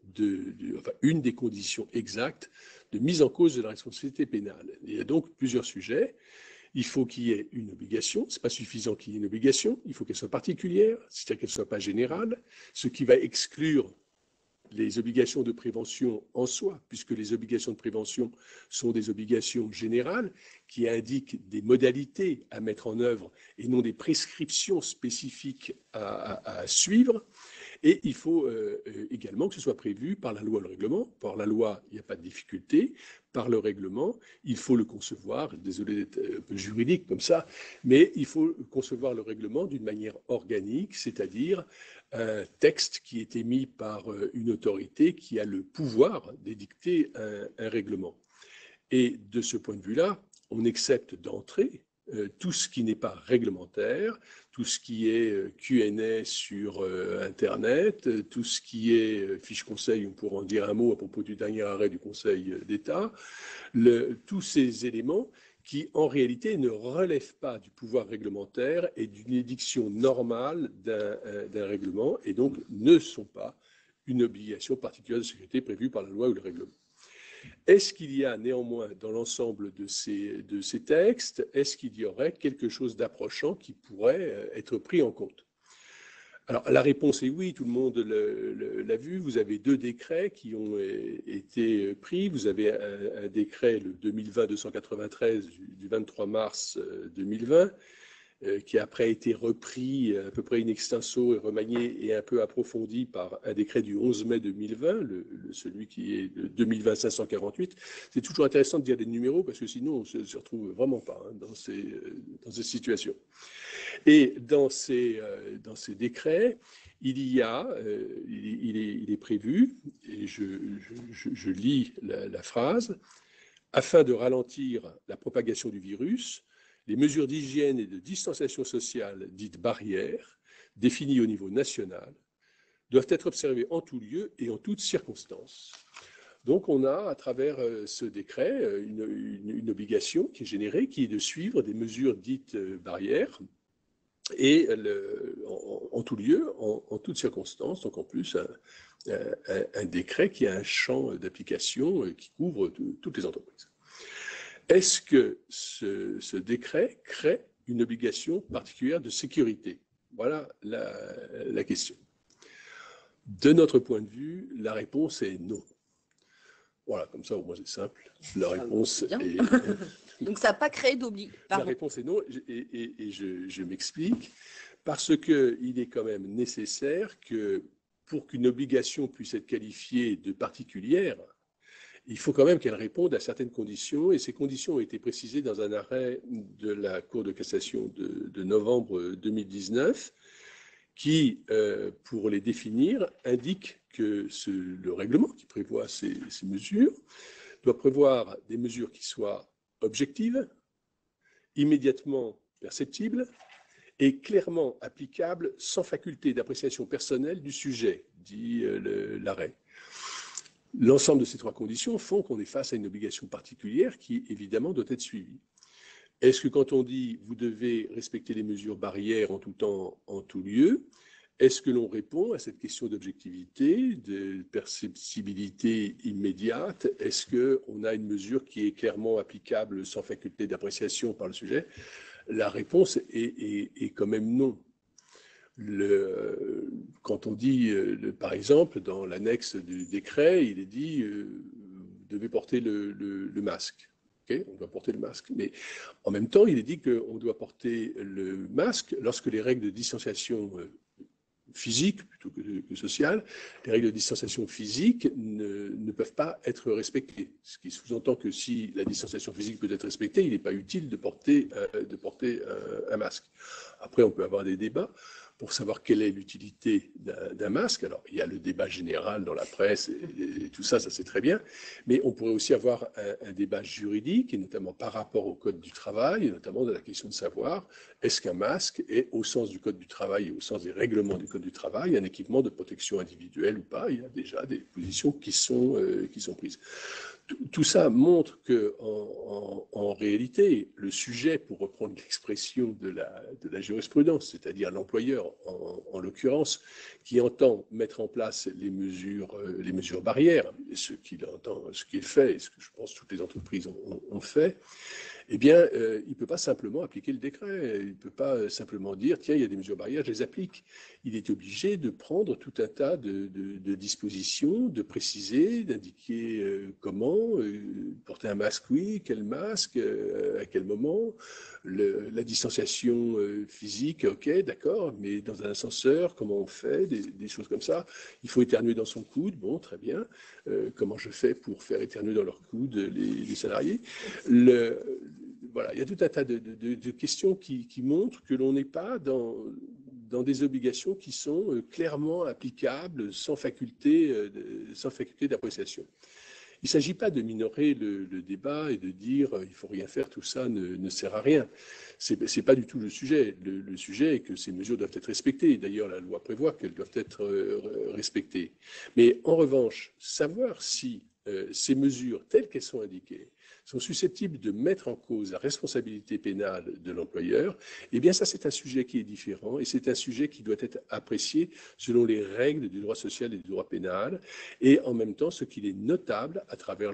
une des conditions exactes de mise en cause de la responsabilité pénale. Il y a donc plusieurs sujets. Il faut qu'il y ait une obligation. Ce n'est pas suffisant qu'il y ait une obligation. Il faut qu'elle soit particulière, c'est-à-dire qu'elle ne soit pas générale, ce qui va exclure les obligations de prévention en soi, puisque les obligations de prévention sont des obligations générales qui indiquent des modalités à mettre en œuvre et non des prescriptions spécifiques à suivre. Et il faut également que ce soit prévu par la loi ou le règlement. Par la loi, il n'y a pas de difficulté. Par le règlement, il faut le concevoir, désolé d'être un peu juridique comme ça, mais il faut concevoir le règlement d'une manière organique, c'est-à-dire un texte qui est émis par une autorité qui a le pouvoir d'édicter un règlement. Et de ce point de vue-là, on accepte d'entrée tout ce qui n'est pas réglementaire, tout ce qui est Q&A sur Internet, tout ce qui est fiche conseil, on pourra en dire un mot à propos du dernier arrêt du Conseil d'État, tous ces éléments qui, en réalité, ne relèvent pas du pouvoir réglementaire et d'une édiction normale d'un règlement, et donc ne sont pas une obligation particulière de sécurité prévue par la loi ou le règlement. Est-ce qu'il y a néanmoins dans l'ensemble de ces textes, est-ce qu'il y aurait quelque chose d'approchant qui pourrait être pris en compte? Alors la réponse est oui, tout le monde l'a vu. Vous avez 2 décrets qui ont été pris. Vous avez un décret, le 2020-293 du 23 mars 2020, qui après a été repris à peu près in extenso et remanié et un peu approfondi par un décret du 11 mai 2020, celui qui est de 2020-548. C'est toujours intéressant de dire des numéros parce que sinon on ne se retrouve vraiment pas dans ces situations. Et dans ces décrets, il est prévu, et je lis la phrase, afin de ralentir la propagation du virus, les mesures d'hygiène et de distanciation sociale, dites barrières, définies au niveau national, doivent être observées en tout lieu et en toutes circonstances. Donc on a, à travers ce décret, une obligation qui est générée, qui est de suivre des mesures dites barrières, et en tout lieu, en toutes circonstances, donc en plus un décret qui a un champ d'application qui couvre toutes les entreprises. Est-ce que ce décret crée une obligation particulière de sécurité? Voilà la question. De notre point de vue, la réponse est non. Voilà, comme ça au moins c'est simple. La réponse est... Donc ça n'a pas créé d'obligation. La réponse est non, et je m'explique, parce qu'il est quand même nécessaire que pour qu'une obligation puisse être qualifiée de particulière, il faut quand même qu'elle réponde à certaines conditions, et ces conditions ont été précisées dans un arrêt de la Cour de cassation de novembre 2019, qui, pour les définir, indique que le règlement qui prévoit ces mesures doit prévoir des mesures qui soient objectives, immédiatement perceptibles et clairement applicables sans faculté d'appréciation personnelle du sujet, dit l'arrêt. L'ensemble de ces trois conditions font qu'on est face à une obligation particulière qui, évidemment, doit être suivie. Est-ce que quand on dit « vous devez respecter les mesures barrières en tout temps, en tout lieu », est-ce que l'on répond à cette question d'objectivité, de perceptibilité immédiate? Est-ce qu'on a une mesure qui est clairement applicable sans faculté d'appréciation par le sujet? La réponse est quand même non. Quand on dit, par exemple, dans l'annexe du décret, il est dit vous devez porter le masque. Okay, on doit porter le masque. Mais en même temps, il est dit qu'on doit porter le masque lorsque les règles de distanciation physique plutôt que sociale, les règles de distanciation physique ne peuvent pas être respectées. Ce qui sous-entend que si la distanciation physique peut être respectée, il n'est pas utile de porter un masque. Après, on peut avoir des débats pour savoir quelle est l'utilité d'un masque. Alors, il y a le débat général dans la presse et tout ça, ça c'est très bien, mais on pourrait aussi avoir un débat juridique, et notamment par rapport au Code du travail, et notamment de la question de savoir est-ce qu'un masque est, au sens du Code du travail et au sens des règlements du Code du travail, un équipement de protection individuelle ou pas. Il y a déjà des positions qui sont prises. Tout ça montre qu'en réalité, le sujet, pour reprendre l'expression de la jurisprudence, c'est-à-dire l'employeur en l'occurrence, qui entend mettre en place les mesures barrières, et ce qu'il fait, et ce que je pense que toutes les entreprises ont fait, eh bien, il ne peut pas simplement appliquer le décret. Il ne peut pas simplement dire, tiens, il y a des mesures barrières, je les applique. Il est obligé de prendre tout un tas de dispositions, de préciser, d'indiquer comment, porter un masque, oui, quel masque, à quel moment, la distanciation physique, ok, d'accord, mais dans un ascenseur, comment on fait, des choses comme ça. Il faut éternuer dans son coude, bon, très bien. Comment je fais pour faire éternuer dans leur coude les salariés? Voilà, il y a tout un tas de questions qui montrent que l'on n'est pas dans des obligations qui sont clairement applicables sans faculté d'appréciation. Il ne s'agit pas de minorer le débat et de dire il ne faut rien faire, tout ça ne sert à rien. Ce n'est pas du tout le sujet. Le sujet est que ces mesures doivent être respectées. D'ailleurs, la loi prévoit qu'elles doivent être respectées. Mais en revanche, savoir si ces mesures, telles qu'elles sont indiquées, sont susceptibles de mettre en cause la responsabilité pénale de l'employeur, eh bien ça c'est un sujet qui est différent et c'est un sujet qui doit être apprécié selon les règles du droit social et du droit pénal. Et en même temps, ce qu'il est notable à travers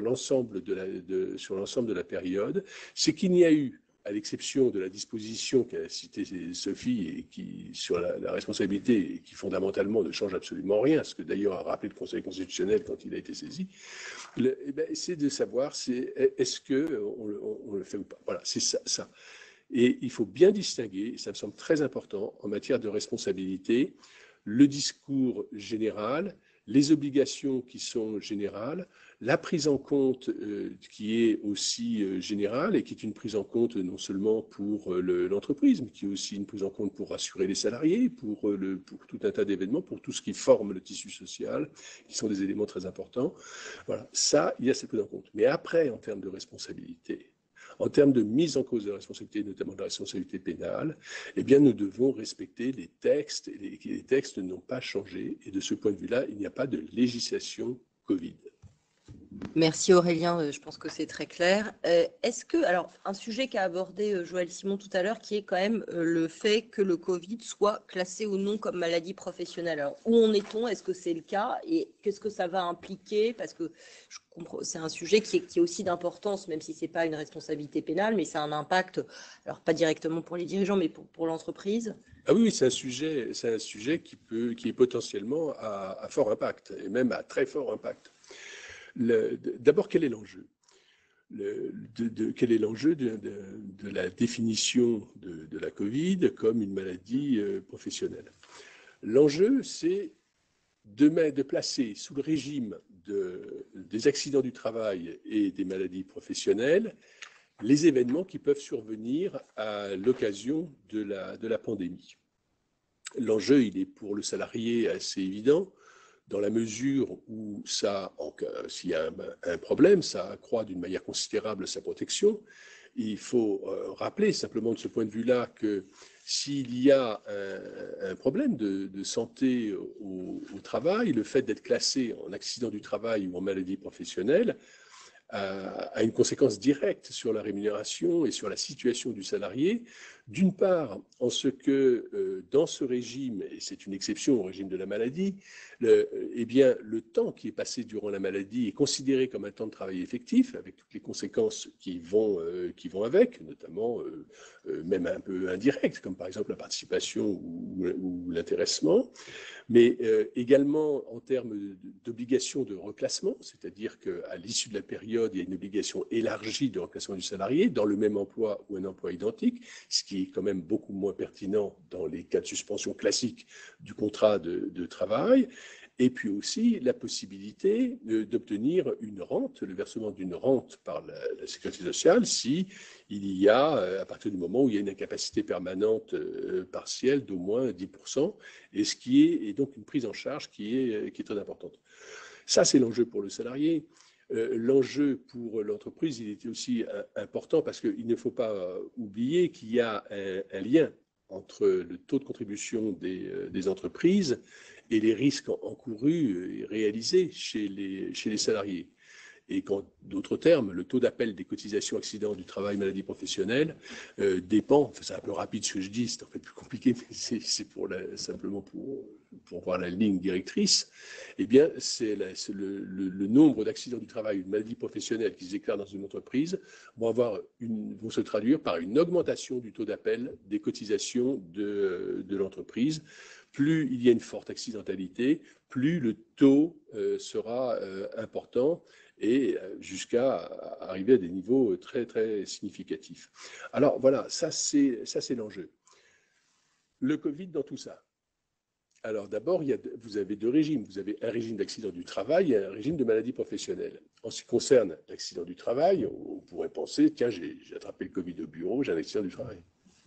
sur l'ensemble de la période, c'est qu'il n'y a eu, à l'exception de la disposition qu'a citée Sophie et qui, sur la responsabilité, et qui fondamentalement ne change absolument rien, ce que d'ailleurs a rappelé le Conseil constitutionnel quand il a été saisi, c'est de savoir est-ce qu'on le fait ou pas. Voilà, c'est ça. Et il faut bien distinguer, et ça me semble très important, en matière de responsabilité, le discours général, les obligations qui sont générales, la prise en compte qui est aussi générale et qui est une prise en compte non seulement pour l'entreprise, mais qui est aussi une prise en compte pour rassurer les salariés, pour tout un tas d'événements, pour tout ce qui forme le tissu social, qui sont des éléments très importants. Voilà, ça, il y a cette prise en compte. Mais après, en termes de responsabilité, En termes de mise en cause de la responsabilité, notamment de la responsabilité pénale, eh bien, nous devons respecter les textes, et les textes n'ont pas changé, et de ce point de vue-là, il n'y a pas de législation Covid. Merci Aurélien, je pense que c'est très clair. Est-ce que, alors, un sujet qu'a abordé Joël Simon tout à l'heure, qui est quand même le fait que le Covid soit classé ou non comme maladie professionnelle. Alors, où en est-on? Est-ce que c'est le cas? Et qu'est-ce que ça va impliquer? Parce que je comprends, c'est un sujet qui est aussi d'importance, même si ce n'est pas une responsabilité pénale, mais ça a un impact, alors pas directement pour les dirigeants, mais pour l'entreprise. Ah oui, c'est un sujet qui est potentiellement à fort impact, et même à très fort impact. D'abord, quel est l'enjeu? Quel est l'enjeu de la définition de la Covid comme une maladie professionnelle? L'enjeu, c'est de placer sous le régime des accidents du travail et des maladies professionnelles les événements qui peuvent survenir à l'occasion de la pandémie. L'enjeu, il est pour le salarié assez évident, dans la mesure où s'il y a un problème, ça accroît d'une manière considérable sa protection. Il faut rappeler simplement de ce point de vue-là que s'il y a un problème de santé au travail, le fait d'être classé en accident du travail ou en maladie professionnelle a une conséquence directe sur la rémunération et sur la situation du salarié. D'une part, en ce que dans ce régime, et c'est une exception au régime de la maladie, eh bien, le temps qui est passé durant la maladie est considéré comme un temps de travail effectif, avec toutes les conséquences qui vont avec, notamment même un peu indirectes, comme par exemple la participation ou l'intéressement. Mais également en termes d'obligation de reclassement, c'est-à-dire qu'à l'issue de la période, il y a une obligation élargie de reclassement du salarié dans le même emploi ou un emploi identique, ce qui est quand même beaucoup moins pertinent dans les cas de suspension classiques du contrat de travail. Et puis aussi la possibilité d'obtenir une rente, le versement d'une rente par la sécurité sociale, si il y a, à partir du moment où il y a une incapacité permanente partielle d'au moins 10%, et ce qui est donc une prise en charge qui est très importante. Ça, c'est l'enjeu pour le salarié. L'enjeu pour l'entreprise, il était aussi important parce qu'il ne faut pas oublier qu'il y a un lien entre le taux de contribution des entreprises et les risques encourus et réalisés chez les salariés. Et qu'en d'autres termes, le taux d'appel des cotisations accidents du travail, maladie professionnelle dépend, enfin c'est un peu rapide ce que je dis, c'est en fait plus compliqué, mais c'est simplement pour voir la ligne directrice, eh bien c'est le nombre d'accidents du travail ou de maladies professionnelles qui se déclarent dans une entreprise vont se traduire par une augmentation du taux d'appel des cotisations de l'entreprise. Plus il y a une forte accidentalité, plus le taux sera important, et jusqu'à arriver à des niveaux très, très significatifs. Alors voilà, ça c'est l'enjeu. Le Covid dans tout ça. Alors d'abord, vous avez deux régimes. Vous avez un régime d'accident du travail et un régime de maladie professionnelle. En ce qui concerne l'accident du travail, on pourrait penser, tiens, j'ai attrapé le Covid au bureau, j'ai un accident du travail.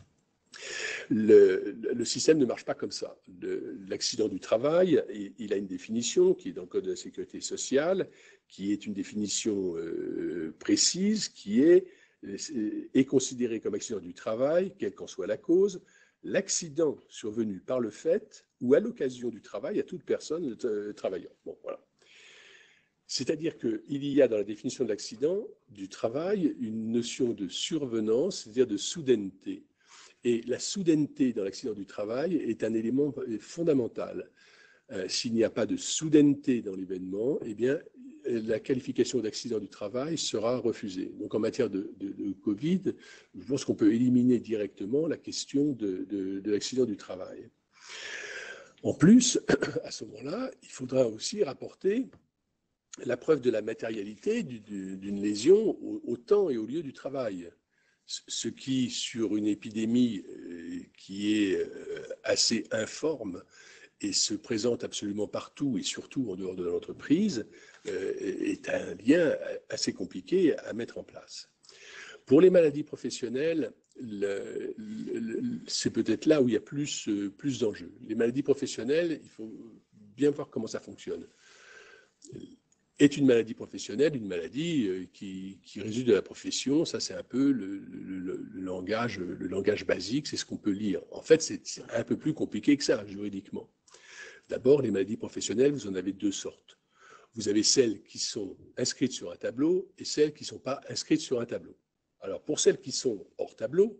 Le système ne marche pas comme ça. L'accident du travail, il a une définition qui est dans le Code de la sécurité sociale, qui est une définition précise, qui est considéré comme accident du travail, quelle qu'en soit la cause, l'accident survenu par le fait ou à l'occasion du travail à toute personne travaillant. Bon, voilà. C'est-à-dire qu'il y a dans la définition de l'accident du travail une notion de survenance, c'est-à-dire de soudaineté. Et la soudaineté dans l'accident du travail est un élément fondamental. S'il n'y a pas de soudaineté dans l'événement, eh bien, la qualification d'accident du travail sera refusée. Donc, en matière de Covid, je pense qu'on peut éliminer directement la question de l'accident du travail. En plus, à ce moment-là, il faudra aussi rapporter la preuve de la matérialité d'une lésion au temps et au lieu du travail. Ce qui, sur une épidémie qui est assez informe et se présente absolument partout et surtout en dehors de l'entreprise, est un lien assez compliqué à mettre en place. Pour les maladies professionnelles, c'est peut-être là où il y a plus d'enjeux. Les maladies professionnelles, il faut bien voir comment ça fonctionne. est une maladie professionnelle, une maladie qui résulte de la profession. Ça, c'est un peu le langage basique, c'est ce qu'on peut lire. En fait, c'est un peu plus compliqué que ça, juridiquement. D'abord, les maladies professionnelles, vous en avez deux sortes. Vous avez celles qui sont inscrites sur un tableau et celles qui ne sont pas inscrites sur un tableau. Alors, pour celles qui sont hors tableau,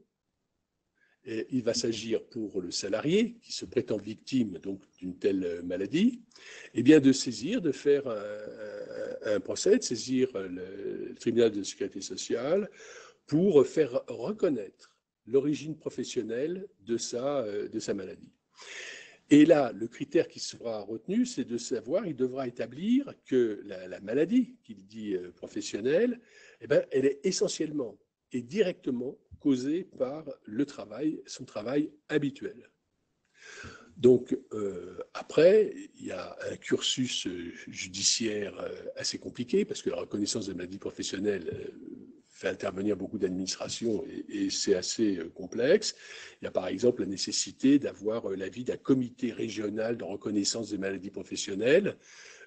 il va s'agir pour le salarié qui se prétend victime donc d'une telle maladie, eh bien de saisir, de faire un procès, de saisir le tribunal de sécurité sociale pour faire reconnaître l'origine professionnelle de sa maladie. Et là, le critère qui sera retenu, c'est de savoir, il devra établir que la maladie qu'il dit professionnelle, eh bien, elle est essentiellement et directement causée par le travail, son travail habituel. Donc, après, il y a un cursus judiciaire assez compliqué, parce que la reconnaissance de maladie professionnelle fait intervenir beaucoup d'administrations et c'est assez complexe. Il y a par exemple la nécessité d'avoir l'avis d'un comité régional de reconnaissance des maladies professionnelles.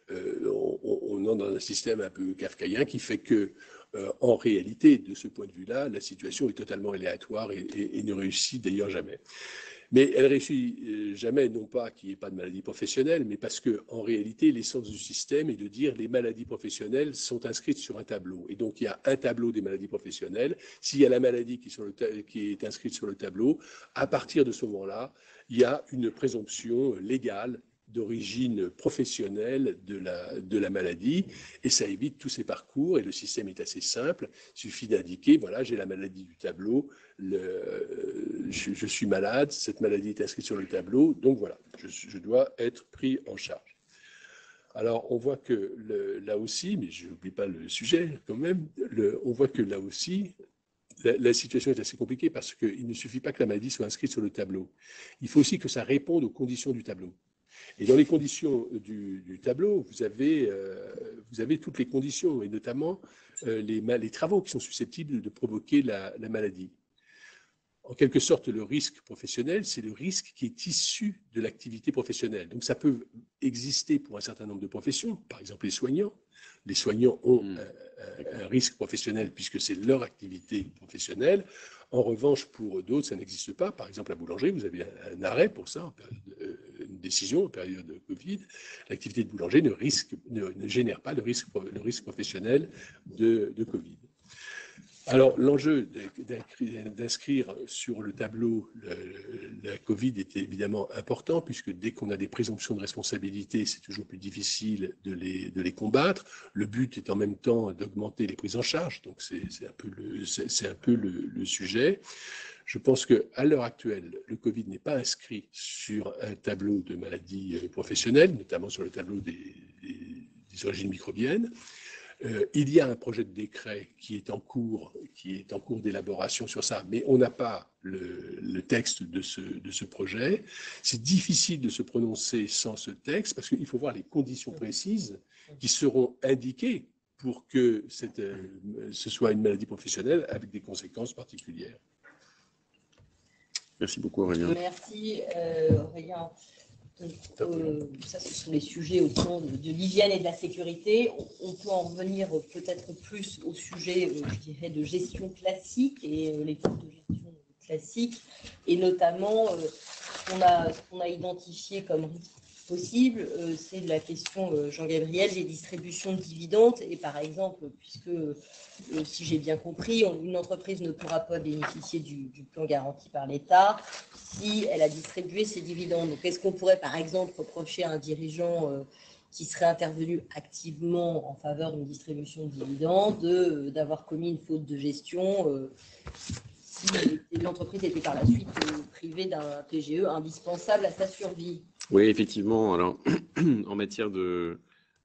On entre dans un système un peu kafkaïen qui fait que, en réalité, de ce point de vue-là, la situation est totalement aléatoire et ne réussit d'ailleurs jamais. Mais elle réussit jamais, non pas qu'il n'y ait pas de maladie professionnelle, mais parce qu'en réalité, l'essence du système est de dire que les maladies professionnelles sont inscrites sur un tableau. Et donc, il y a un tableau des maladies professionnelles. S'il y a la maladie qui est inscrite sur le tableau, à partir de ce moment-là, il y a une présomption légale d'origine professionnelle de la maladie, et ça évite tous ces parcours, et le système est assez simple. Il suffit d'indiquer, voilà, j'ai la maladie du tableau, je suis malade, cette maladie est inscrite sur le tableau, donc voilà, je dois être pris en charge. Alors, on voit que là aussi, mais je n'oublie pas le sujet quand même, on voit que là aussi, la situation est assez compliquée parce qu'il ne suffit pas que la maladie soit inscrite sur le tableau. Il faut aussi que ça réponde aux conditions du tableau. Et dans les conditions du tableau, vous avez toutes les conditions, et notamment les travaux qui sont susceptibles de provoquer la maladie. En quelque sorte, le risque professionnel, c'est le risque qui est issu de l'activité professionnelle. Donc ça peut exister pour un certain nombre de professions, par exemple les soignants. Les soignants ont un risque professionnel puisque c'est leur activité professionnelle. En revanche, pour d'autres, ça n'existe pas. Par exemple, la boulangerie, vous avez un arrêt pour ça, une décision en période de Covid. L'activité de boulanger ne génère pas le risque professionnel de Covid. Alors, l'enjeu d'inscrire sur le tableau la Covid est évidemment important, puisque dès qu'on a des présomptions de responsabilité, c'est toujours plus difficile de les combattre. Le but est en même temps d'augmenter les prises en charge, donc c'est un peu le sujet. Je pense qu'à l'heure actuelle, le Covid n'est pas inscrit sur un tableau de maladies professionnelles, notamment sur le tableau des origines microbiennes. Il y a un projet de décret qui est en cours d'élaboration sur ça, mais on n'a pas le texte de ce projet. C'est difficile de se prononcer sans ce texte parce qu'il faut voir les conditions précises qui seront indiquées pour que ce soit une maladie professionnelle avec des conséquences particulières. Merci beaucoup, Aurélien. Merci, Aurélien. Ça, ce sont les sujets autour de l'hygiène et de la sécurité. On peut en revenir peut-être plus au sujet, je dirais, de gestion classique et les types de gestion classique, et notamment ce qu'on a identifié comme risque possible, c'est la question, Jean-Gabriel, des distributions de dividendes. Et par exemple, puisque, si j'ai bien compris, une entreprise ne pourra pas bénéficier du plan garanti par l'État si elle a distribué ses dividendes. Donc, est-ce qu'on pourrait, par exemple, reprocher à un dirigeant qui serait intervenu activement en faveur d'une distribution de dividendes d'avoir commis une faute de gestion si l'entreprise était par la suite privée d'un PGE indispensable à sa survie? Oui, effectivement. Alors, en matière de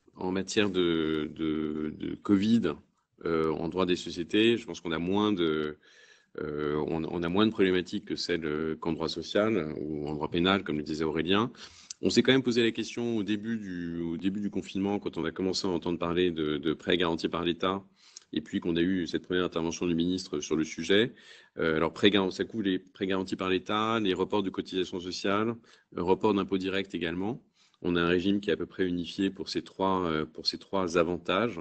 Covid, en droit des sociétés, je pense qu'on a moins de problématiques que celles qu'en droit social ou en droit pénal, comme le disait Aurélien. On s'est quand même posé la question au début du confinement, quand on a commencé à entendre parler de prêts garantis par l'État, et puis qu'on a eu cette première intervention du ministre sur le sujet. Alors, ça couvre les prêts garantis par l'État, les reports de cotisations sociales, reports d'impôts directs également. on a un régime qui est à peu près unifié pour ces trois avantages,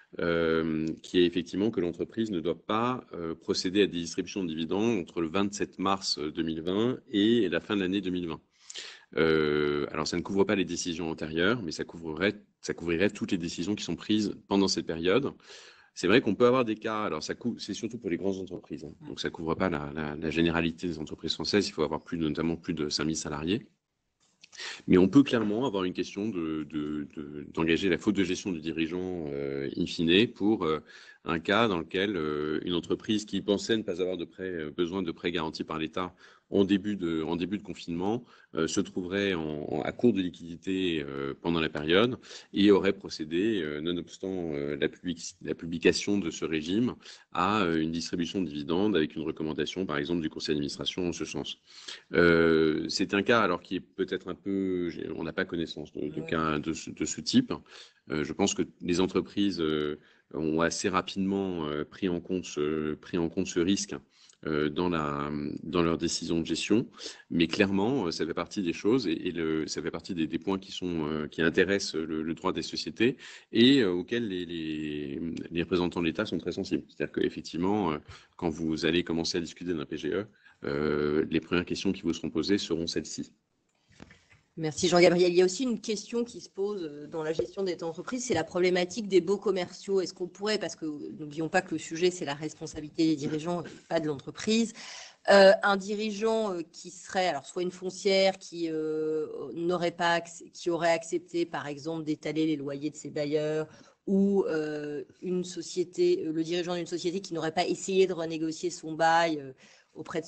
qui est effectivement que l'entreprise ne doit pas procéder à des distributions de dividendes entre le 27 mars 2020 et la fin de l'année 2020. Alors, ça ne couvre pas les décisions antérieures, mais ça couvrirait toutes les décisions qui sont prises pendant cette période. C'est vrai qu'on peut avoir des cas, alors c'est surtout pour les grandes entreprises, hein, donc ça ne couvre pas la généralité des entreprises françaises, il faut avoir notamment plus de 5000 salariés. Mais on peut clairement avoir une question d'engager la faute de gestion du dirigeant in fine pour un cas dans lequel une entreprise qui pensait ne pas avoir besoin de prêts garantis par l'État en début de confinement se trouverait à court de liquidité pendant la période et aurait procédé, nonobstant la publication de ce régime, à une distribution de dividendes avec une recommandation, par exemple, du conseil d'administration en ce sens. C'est un cas alors qui est peut-être un peu, on n'a pas connaissance de cas de ce type. Je pense que les entreprises ont assez rapidement pris en compte ce risque dans leur décision de gestion, mais clairement, ça fait partie des choses ça fait partie des points qui intéressent le droit des sociétés et auxquels les représentants de l'État sont très sensibles. C'est-à-dire qu'effectivement, quand vous allez commencer à discuter d'un PGE, les premières questions qui vous seront posées seront celles-ci. Merci Jean-Gabriel. Il y a aussi une question qui se pose dans la gestion des entreprises, c'est la problématique des baux commerciaux. Est-ce qu'on pourrait, parce que n'oublions pas que le sujet c'est la responsabilité des dirigeants, pas de l'entreprise, un dirigeant qui serait, alors soit une foncière qui qui aurait accepté par exemple d'étaler les loyers de ses bailleurs, ou une société, le dirigeant d'une société qui n'aurait pas essayé de renégocier son bail auprès de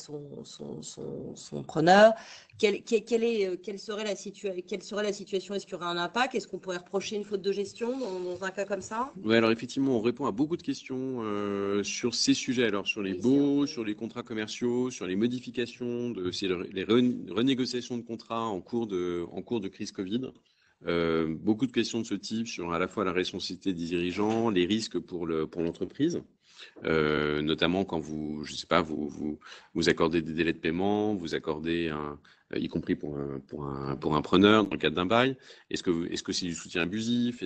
son preneur. Quelle serait la situation? Est-ce qu'il y aurait un impact? Est-ce qu'on pourrait reprocher une faute de gestion dans un cas comme ça? Oui, alors effectivement, on répond à beaucoup de questions sur ces sujets, alors sur les baux, sur les contrats commerciaux, sur les modifications, les renégociations de contrats en cours de crise Covid. Beaucoup de questions de ce type sur à la fois la responsabilité des dirigeants, les risques pour l'entreprise. Notamment quand vous accordez des délais de paiement, vous accordez y compris pour un preneur dans le cadre d'un bail. Est-ce que c'est du soutien abusif?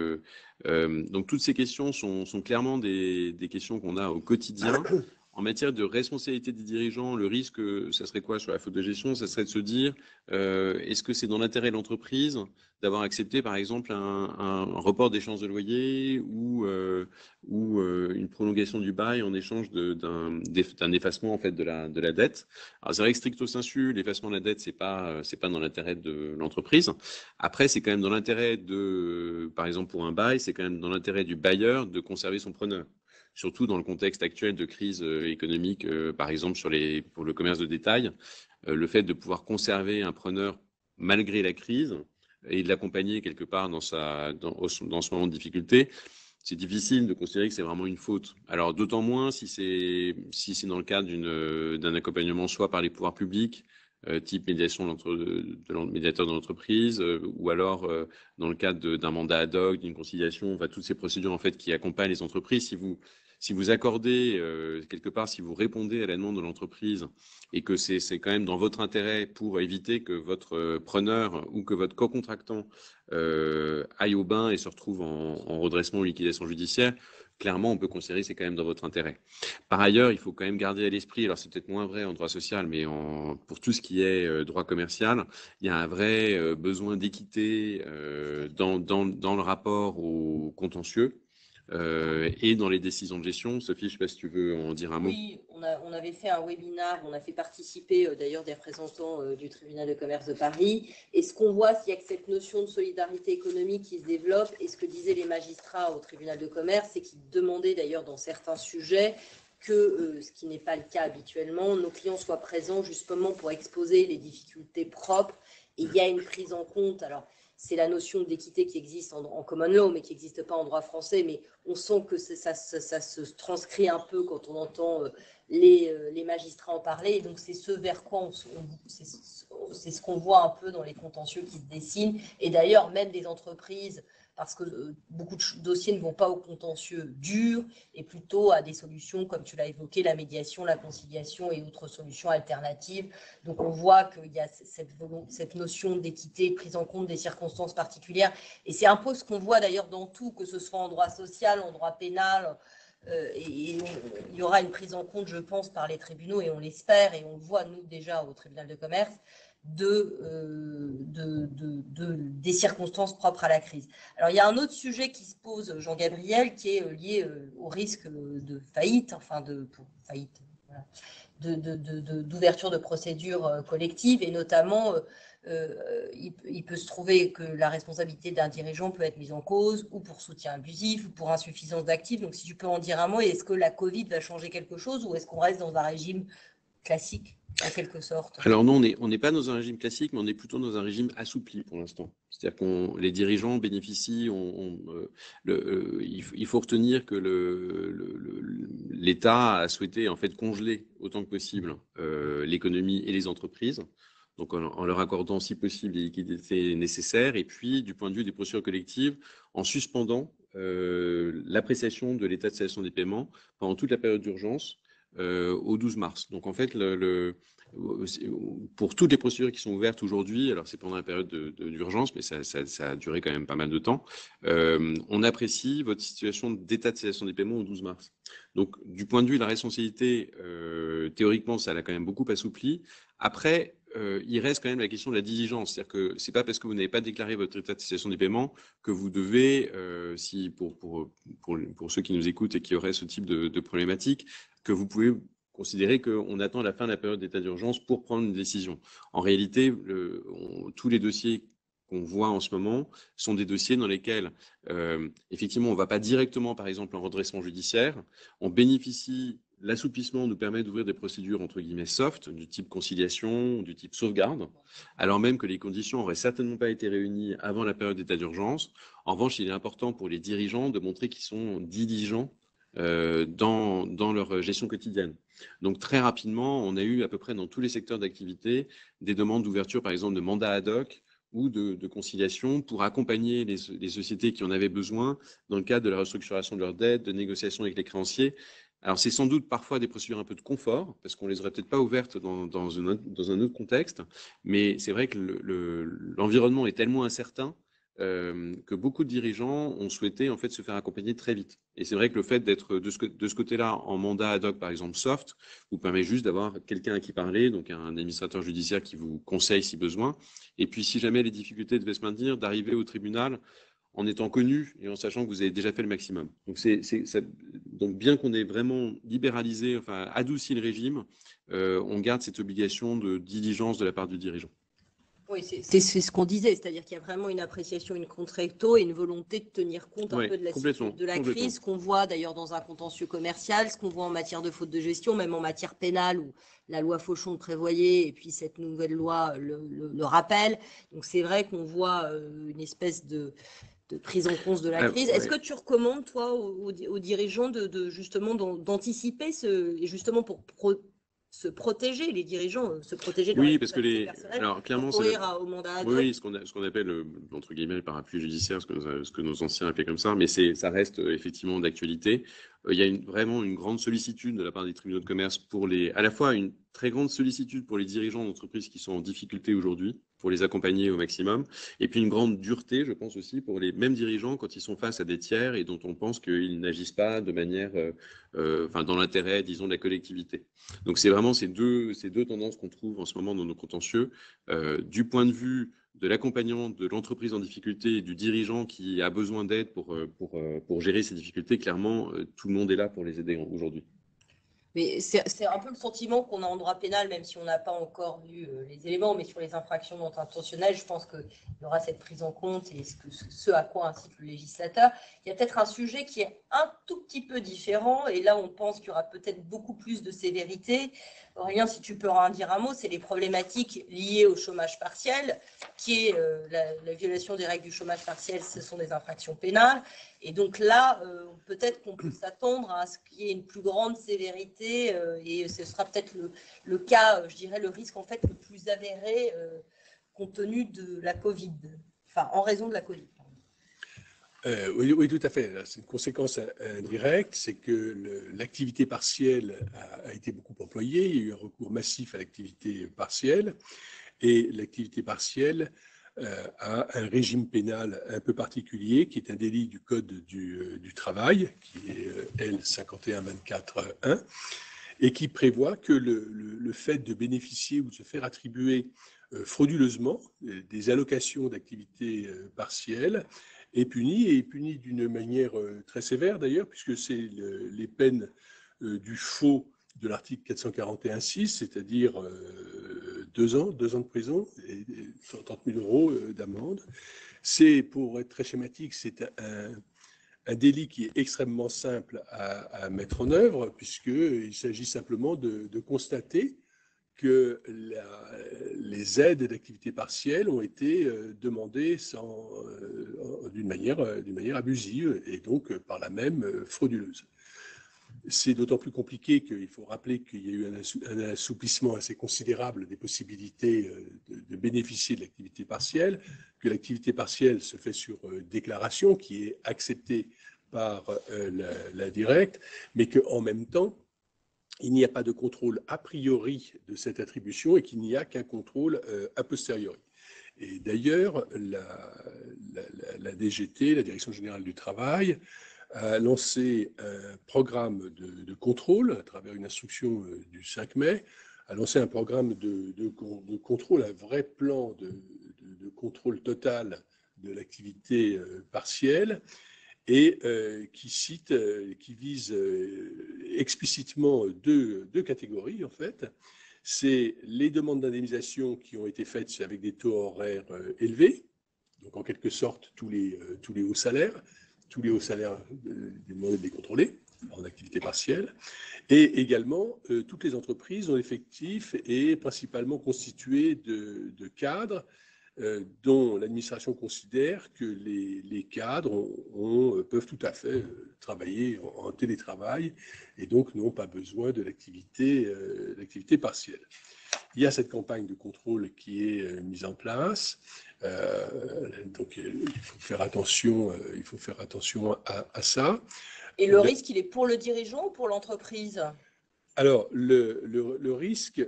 Donc toutes ces questions sont clairement des questions qu'on a au quotidien. En matière de responsabilité des dirigeants, le risque, ça serait quoi sur la faute de gestion? Ça serait de se dire, est-ce que c'est dans l'intérêt de l'entreprise d'avoir accepté, par exemple, un report d'échéance de loyer ou une prolongation du bail en échange d'un effacement en fait de la dette? Alors c'est vrai que stricto sensu, l'effacement de la dette, c'est pas dans l'intérêt de l'entreprise. Après, c'est quand même dans l'intérêt par exemple pour un bail, c'est quand même dans l'intérêt du bailleur de conserver son preneur. Surtout dans le contexte actuel de crise économique, par exemple pour le commerce de détail, le fait de pouvoir conserver un preneur malgré la crise et de l'accompagner quelque part dans ce moment de difficulté, c'est difficile de considérer que c'est vraiment une faute. Alors d'autant moins si c'est dans le cadre d'un accompagnement soit par les pouvoirs publics, type médiation de médiateur de l'entreprise, ou alors dans le cadre d'un mandat ad hoc, d'une conciliation, enfin toutes ces procédures en fait qui accompagnent les entreprises. Si vous accordez quelque part, si vous répondez à la demande de l'entreprise et que c'est quand même dans votre intérêt pour éviter que votre preneur ou que votre co-contractant aille au bain et se retrouve en redressement ou liquidation judiciaire, clairement, on peut considérer que c'est quand même dans votre intérêt. Par ailleurs, il faut quand même garder à l'esprit, alors c'est peut-être moins vrai en droit social, mais pour tout ce qui est droit commercial, il y a un vrai besoin d'équité dans le rapport au contentieux. Et dans les décisions de gestion. Sophie, je ne sais pas si tu veux en dire un mot. Oui, on avait fait un webinaire, on a fait participer d'ailleurs des représentants du tribunal de commerce de Paris. Et ce qu'on voit, c'est que cette notion de solidarité économique qui se développe, et ce que disaient les magistrats au tribunal de commerce, c'est qu'ils demandaient d'ailleurs dans certains sujets que, ce qui n'est pas le cas habituellement, nos clients soient présents justement pour exposer les difficultés propres. Et il y a une prise en compte. Alors, c'est la notion d'équité qui existe en common law, mais qui n'existe pas en droit français. Mais on sent que ça se transcrit un peu quand on entend les magistrats en parler. Et donc, c'est ce vers quoi c'est ce qu'on voit un peu dans les contentieux qui se dessinent. Et d'ailleurs, même des entreprises parce que beaucoup de dossiers ne vont pas au contentieux dur et plutôt à des solutions, comme tu l'as évoqué, la médiation, la conciliation et autres solutions alternatives. Donc on voit qu'il y a cette notion d'équité, de prise en compte des circonstances particulières. Et c'est un peu ce qu'on voit d'ailleurs dans tout, que ce soit en droit social, en droit pénal. Il y aura une prise en compte, je pense, par les tribunaux, et on l'espère, et on le voit, nous, déjà, au tribunal de commerce, des circonstances propres à la crise. Alors, il y a un autre sujet qui se pose, Jean-Gabriel, qui est lié au risque de faillite, d'ouverture de procédures collectives, et notamment il peut se trouver que la responsabilité d'un dirigeant peut être mise en cause, ou pour soutien abusif, ou pour insuffisance d'actifs. Donc si tu peux en dire un mot, est-ce que la Covid va changer quelque chose, ou est-ce qu'on reste dans un régime classique en quelque sorte? Alors non, on n'est pas dans un régime classique, mais on est plutôt dans un régime assoupli pour l'instant. C'est-à-dire que les dirigeants bénéficient, il faut retenir que l'État a souhaité en fait congeler autant que possible l'économie et les entreprises, donc en leur accordant si possible les liquidités nécessaires, et puis du point de vue des procédures collectives, en suspendant l'appréciation de l'état de cessation des paiements pendant toute la période d'urgence au 12 mars. Donc en fait, pour toutes les procédures qui sont ouvertes aujourd'hui, alors c'est pendant la période d'urgence, mais ça a duré quand même pas mal de temps, on apprécie votre situation d'état de cessation des paiements au 12 mars. Donc du point de vue de la responsabilité, théoriquement, ça l'a quand même beaucoup assoupli. Après, il reste quand même la question de la diligence. C'est-à-dire que c'est pas parce que vous n'avez pas déclaré votre état de cessation des paiements que vous devez, pour ceux qui nous écoutent et qui auraient ce type de problématique, que vous pouvez considérer qu'on attend la fin de la période d'état d'urgence pour prendre une décision. En réalité, tous les dossiers qu'on voit en ce moment sont des dossiers dans lesquels, effectivement, on ne va pas directement, par exemple, en redressement judiciaire. On bénéficie, l'assouplissement nous permet d'ouvrir des procédures, entre guillemets, soft, du type conciliation, du type sauvegarde, alors même que les conditions n'auraient certainement pas été réunies avant la période d'état d'urgence. En revanche, il est important pour les dirigeants de montrer qu'ils sont diligents dans leur gestion quotidienne. Donc très rapidement, on a eu à peu près dans tous les secteurs d'activité des demandes d'ouverture, par exemple de mandats ad hoc ou de conciliation pour accompagner les sociétés qui en avaient besoin dans le cadre de la restructuration de leurs dettes, de négociations avec les créanciers. Alors c'est sans doute parfois des procédures un peu de confort, parce qu'on les aurait peut-être pas ouvertes dans un autre contexte, mais c'est vrai que l'environnement est tellement incertain que beaucoup de dirigeants ont souhaité en fait se faire accompagner très vite. Et c'est vrai que le fait d'être de ce côté-là en mandat ad hoc, par exemple soft, vous permet juste d'avoir quelqu'un à qui parler, donc un administrateur judiciaire qui vous conseille si besoin. Et puis si jamais les difficultés devaient se maintenir, d'arriver au tribunal en étant connu et en sachant que vous avez déjà fait le maximum. Donc, donc bien qu'on ait vraiment libéralisé, enfin adouci le régime, on garde cette obligation de diligence de la part du dirigeant. Oui, c'est ce qu'on disait, c'est-à-dire qu'il y a vraiment une appréciation, une contracto et une volonté de tenir compte un peu de la crise, qu'on voit d'ailleurs dans un contentieux commercial, ce qu'on voit en matière de faute de gestion, même en matière pénale où la loi Fauchon le prévoyait et puis cette nouvelle loi le rappelle. Donc c'est vrai qu'on voit une espèce de prise en compte de la crise. Est-ce que tu recommandes, toi, aux dirigeants justement d'anticiper justement pour se protéger, les dirigeants se protéger de oui, parce que alors clairement, au mandat ad hoc. Oui, ce qu'on appelle entre guillemets le parapluie judiciaire, ce que nos anciens appelaient comme ça, mais ça reste effectivement d'actualité. Il y a vraiment une grande sollicitude de la part des tribunaux de commerce à la fois une très grande sollicitude pour les dirigeants d'entreprises qui sont en difficulté aujourd'hui, pour les accompagner au maximum, et puis une grande dureté, je pense aussi, pour les mêmes dirigeants quand ils sont face à des tiers et dont on pense qu'ils n'agissent pas de manière, dans l'intérêt, disons, de la collectivité. Donc c'est vraiment ces deux tendances qu'on trouve en ce moment dans nos contentieux, du point de vue de l'accompagnement de l'entreprise en difficulté et du dirigeant qui a besoin d'aide pour gérer ces difficultés. Clairement, tout le monde est là pour les aider aujourd'hui. Mais c'est un peu le sentiment qu'on a en droit pénal, même si on n'a pas encore vu les éléments, mais sur les infractions non intentionnelles, je pense qu'il y aura cette prise en compte et ce à quoi incite le législateur. Il y a peut-être un sujet qui est un tout petit peu différent, et là on pense qu'il y aura peut-être beaucoup plus de sévérité. Aurélien, si tu peux en dire un mot, c'est les problématiques liées au chômage partiel, qui est la violation des règles du chômage partiel, ce sont des infractions pénales. Et donc là, peut-être qu'on peut s'attendre à ce qu'il y ait une plus grande sévérité et ce sera peut-être le cas, je dirais, le risque en fait le plus avéré compte tenu de la Covid, enfin en raison de la Covid. Oui, oui, tout à fait. C'est une conséquence indirecte, c'est que l'activité partielle a été beaucoup employée. Il y a eu un recours massif à l'activité partielle. Et l'activité partielle a un régime pénal un peu particulier, qui est un délit du Code du travail, qui est L5124-1, et qui prévoit que le fait de bénéficier ou de se faire attribuer frauduleusement des allocations d'activité partielle est puni d'une manière très sévère d'ailleurs, puisque c'est les peines du faux de l'article 441-6, c'est-à-dire 2 ans de prison et 30 000 euros d'amende. C'est, pour être très schématique, c'est un délit qui est extrêmement simple à mettre en œuvre, puisqu'il s'agit simplement de constater que les aides d'activité partielle ont été demandées d'une manière abusive et donc par là même frauduleuse. C'est d'autant plus compliqué qu'il faut rappeler qu'il y a eu un assouplissement assez considérable des possibilités de bénéficier de l'activité partielle, que l'activité partielle se fait sur déclaration, qui est acceptée par la directe, mais qu'en même temps, il n'y a pas de contrôle a priori de cette attribution et qu'il n'y a qu'un contrôle a posteriori. Et d'ailleurs, la DGT, la Direction générale du travail, a lancé un programme de contrôle à travers une instruction du 5 mai, a lancé un programme de contrôle, un vrai plan de contrôle total de l'activité partielle, et qui vise explicitement deux catégories en fait. C'est les demandes d'indemnisation qui ont été faites avec des taux horaires élevés, donc en quelque sorte tous les hauts salaires des contrôlés en activité partielle, et également toutes les entreprises dont l'effectif est principalement constitué de cadres dont l'administration considère que les cadres peuvent tout à fait travailler en télétravail et donc n'ont pas besoin de l'activité partielle. Il y a cette campagne de contrôle qui est mise en place. Donc, il faut faire attention à ça. Et le risque, il est pour le dirigeant ou pour l'entreprise? Alors, le risque,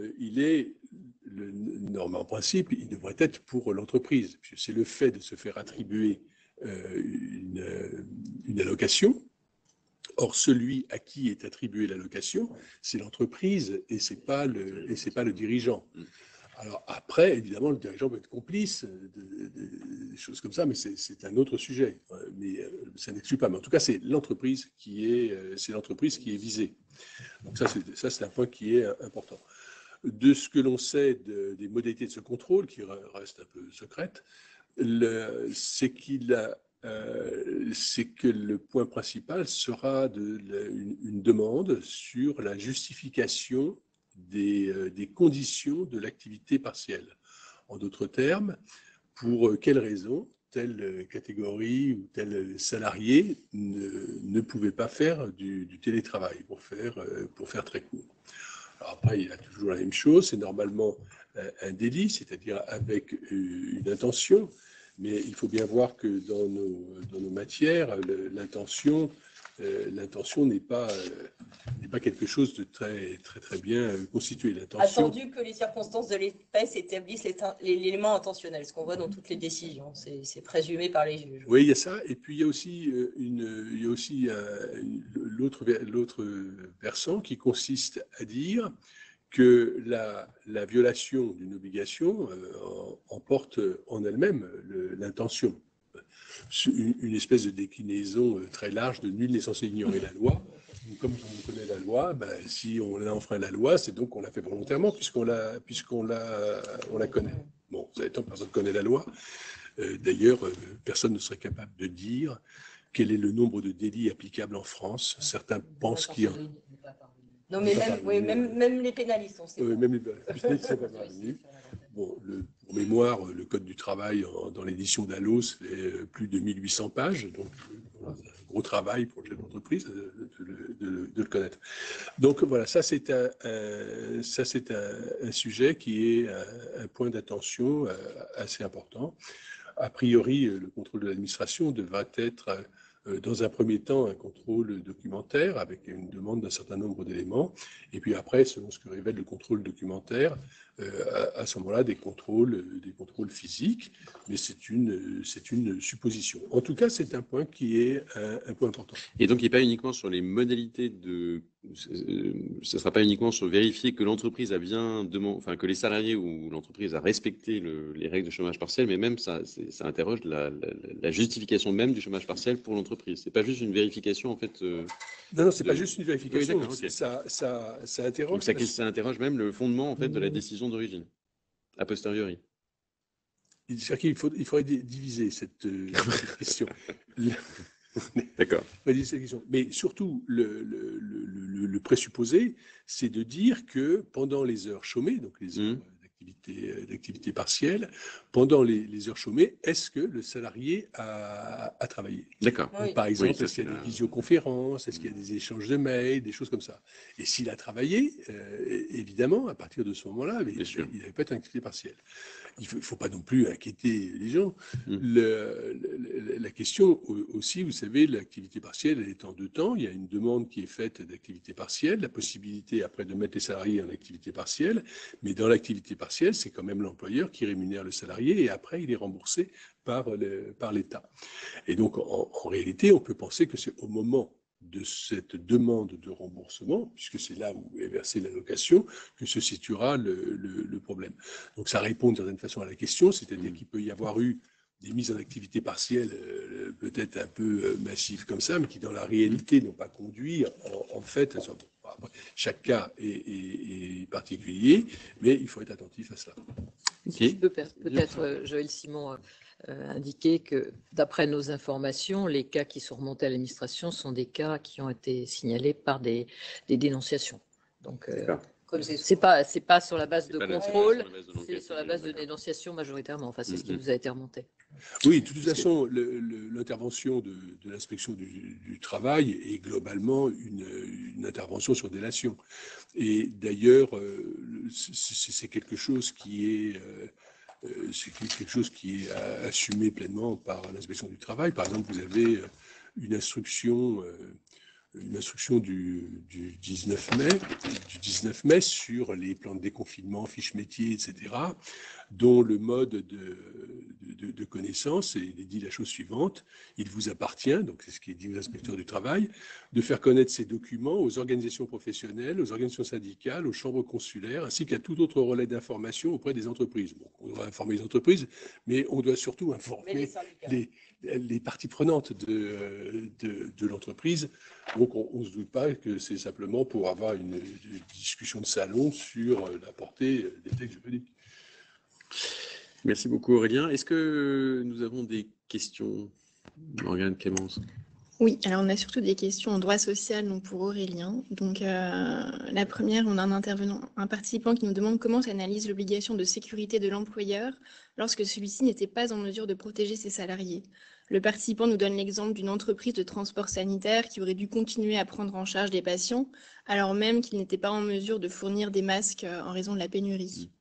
en principe, il devrait être pour l'entreprise, puisque c'est le fait de se faire attribuer une allocation. Or, celui à qui est attribuée l'allocation, c'est l'entreprise et c'est pas le dirigeant. Alors après, évidemment, le dirigeant peut être complice des choses comme ça, mais c'est un autre sujet. Mais ça n'exclut pas. Mais en tout cas, c'est l'entreprise qui est visée. Donc ça, c'est un point qui est important. De ce que l'on sait des modalités de ce contrôle, qui restent un peu secrètes, c'est que le point principal sera une demande sur la justification des conditions de l'activité partielle. En d'autres termes, pour quelles raisons telle catégorie ou tel salarié ne pouvait pas faire du télétravail, pour faire très court. Alors après, il y a toujours la même chose, c'est normalement un délit, c'est-à-dire avec une intention, mais il faut bien voir que dans nos matières, l'intention n'est pas quelque chose de très bien constitué. Attendu que les circonstances de l'espèce établissent l'élément intentionnel, ce qu'on voit dans toutes les décisions, c'est présumé par les juges. Oui, il y a ça, et puis il y a aussi l'autre versant qui consiste à dire que la violation d'une obligation emporte en elle-même l'intention. Une espèce de déclinaison très large de nul n'est censé ignorer la loi. Comme on connaît la loi, si on a enfreint la loi, c'est donc qu'on l'a fait volontairement puisqu'on la connaît. Bon, vous savez, tant que personne ne connaît la loi. D'ailleurs, personne ne serait capable de dire quel est le nombre de délits applicables en France. Certains pensent qu'il y a... Non, mais même les pénalistes, on sait. Même les pénalistes ne sont pas parvenus. Bon, pour mémoire, le Code du travail dans l'édition d'Allos fait plus de 1800 pages, donc un gros travail pour le chef d'entreprise de le connaître. Donc voilà, ça c'est un sujet qui est un point d'attention assez important. a priori, le contrôle de l'administration devra être, dans un premier temps, un contrôle documentaire avec une demande d'un certain nombre d'éléments. Et puis après, selon ce que révèle le contrôle documentaire, à ce moment-là, des contrôles physiques. Mais c'est une supposition. En tout cas, c'est un point qui est un point important. Et donc, il n'est pas uniquement sur les modalités de... Ce ne sera pas uniquement sur vérifier que l'entreprise a bien demandé, enfin, que les salariés ou l'entreprise a respecté les règles de chômage partiel, mais même ça interroge la justification même du chômage partiel pour l'entreprise. C'est pas juste une vérification, en fait. Non, c'est pas juste une vérification. Oui, okay. Ça interroge. Donc, ça interroge même le fondement, en fait, de la décision d'origine, a posteriori. C'est-à-dire qu'il faudrait diviser cette question. D'accord. Mais surtout, le présupposé, c'est de dire que pendant les heures chômées, donc les heures d'activité partielle, pendant les heures chômées, est-ce que le salarié a travaillé? D'accord. Oui. Par exemple, est-ce qu'il y a des visioconférences, est-ce qu'il y a des échanges de mails, des choses comme ça? Et s'il a travaillé, évidemment, à partir de ce moment-là, il n'avait pas été en activité partielle. Il ne faut pas non plus inquiéter les gens. La question aussi, vous savez, l'activité partielle, elle est en deux temps. Il y a une demande qui est faite d'activité partielle, la possibilité après de mettre les salariés en activité partielle, mais dans l'activité partielle, c'est quand même l'employeur qui rémunère le salarié et après, il est remboursé par l'État. Et donc, en réalité, on peut penser que c'est au moment de cette demande de remboursement, puisque c'est là où est versée l'allocation, que se situera le problème. Donc ça répond d'une certaine façon à la question, c'est-à-dire qu'il peut y avoir eu des mises en activité partielle peut-être un peu massives comme ça, mais qui dans la réalité n'ont pas conduit, en fait, chaque cas est particulier, mais il faut être attentif à cela. Je peux peut-être, Joël Simon, indiquer que, d'après nos informations, les cas qui sont remontés à l'administration sont des cas qui ont été signalés par des dénonciations. Donc, c'est pas sur la base de contrôle, c'est sur la base de dénonciation majoritairement. Enfin, c'est ce qui nous a été remonté. Oui, de toute façon, l'intervention de l'inspection du travail est globalement une intervention sur délation. Et d'ailleurs, c'est quelque chose qui est assumé pleinement par l'inspection du travail. Par exemple, vous avez une instruction du 19 mai sur les plans de déconfinement, fiches métiers, etc., dont le mode de connaissance dit la chose suivante: il vous appartient, donc c'est ce qui est dit aux inspecteurs du travail, de faire connaître ces documents aux organisations professionnelles, aux organisations syndicales, aux chambres consulaires, ainsi qu'à tout autre relais d'information auprès des entreprises. Bon, on doit informer les entreprises, mais on doit surtout informer les parties prenantes de l'entreprise. Donc on ne se doute pas que c'est simplement pour avoir une discussion de salon sur la portée des textes juridiques. Merci beaucoup Aurélien. Est-ce que nous avons des questions, Morgane Clémence? Oui, alors on a surtout des questions en droit social, donc pour Aurélien. Donc la première, on a un participant qui nous demande comment s'analyse l'obligation de sécurité de l'employeur lorsque celui-ci n'était pas en mesure de protéger ses salariés. Le participant nous donne l'exemple d'une entreprise de transport sanitaire qui aurait dû continuer à prendre en charge des patients alors même qu'il n'était pas en mesure de fournir des masques en raison de la pénurie.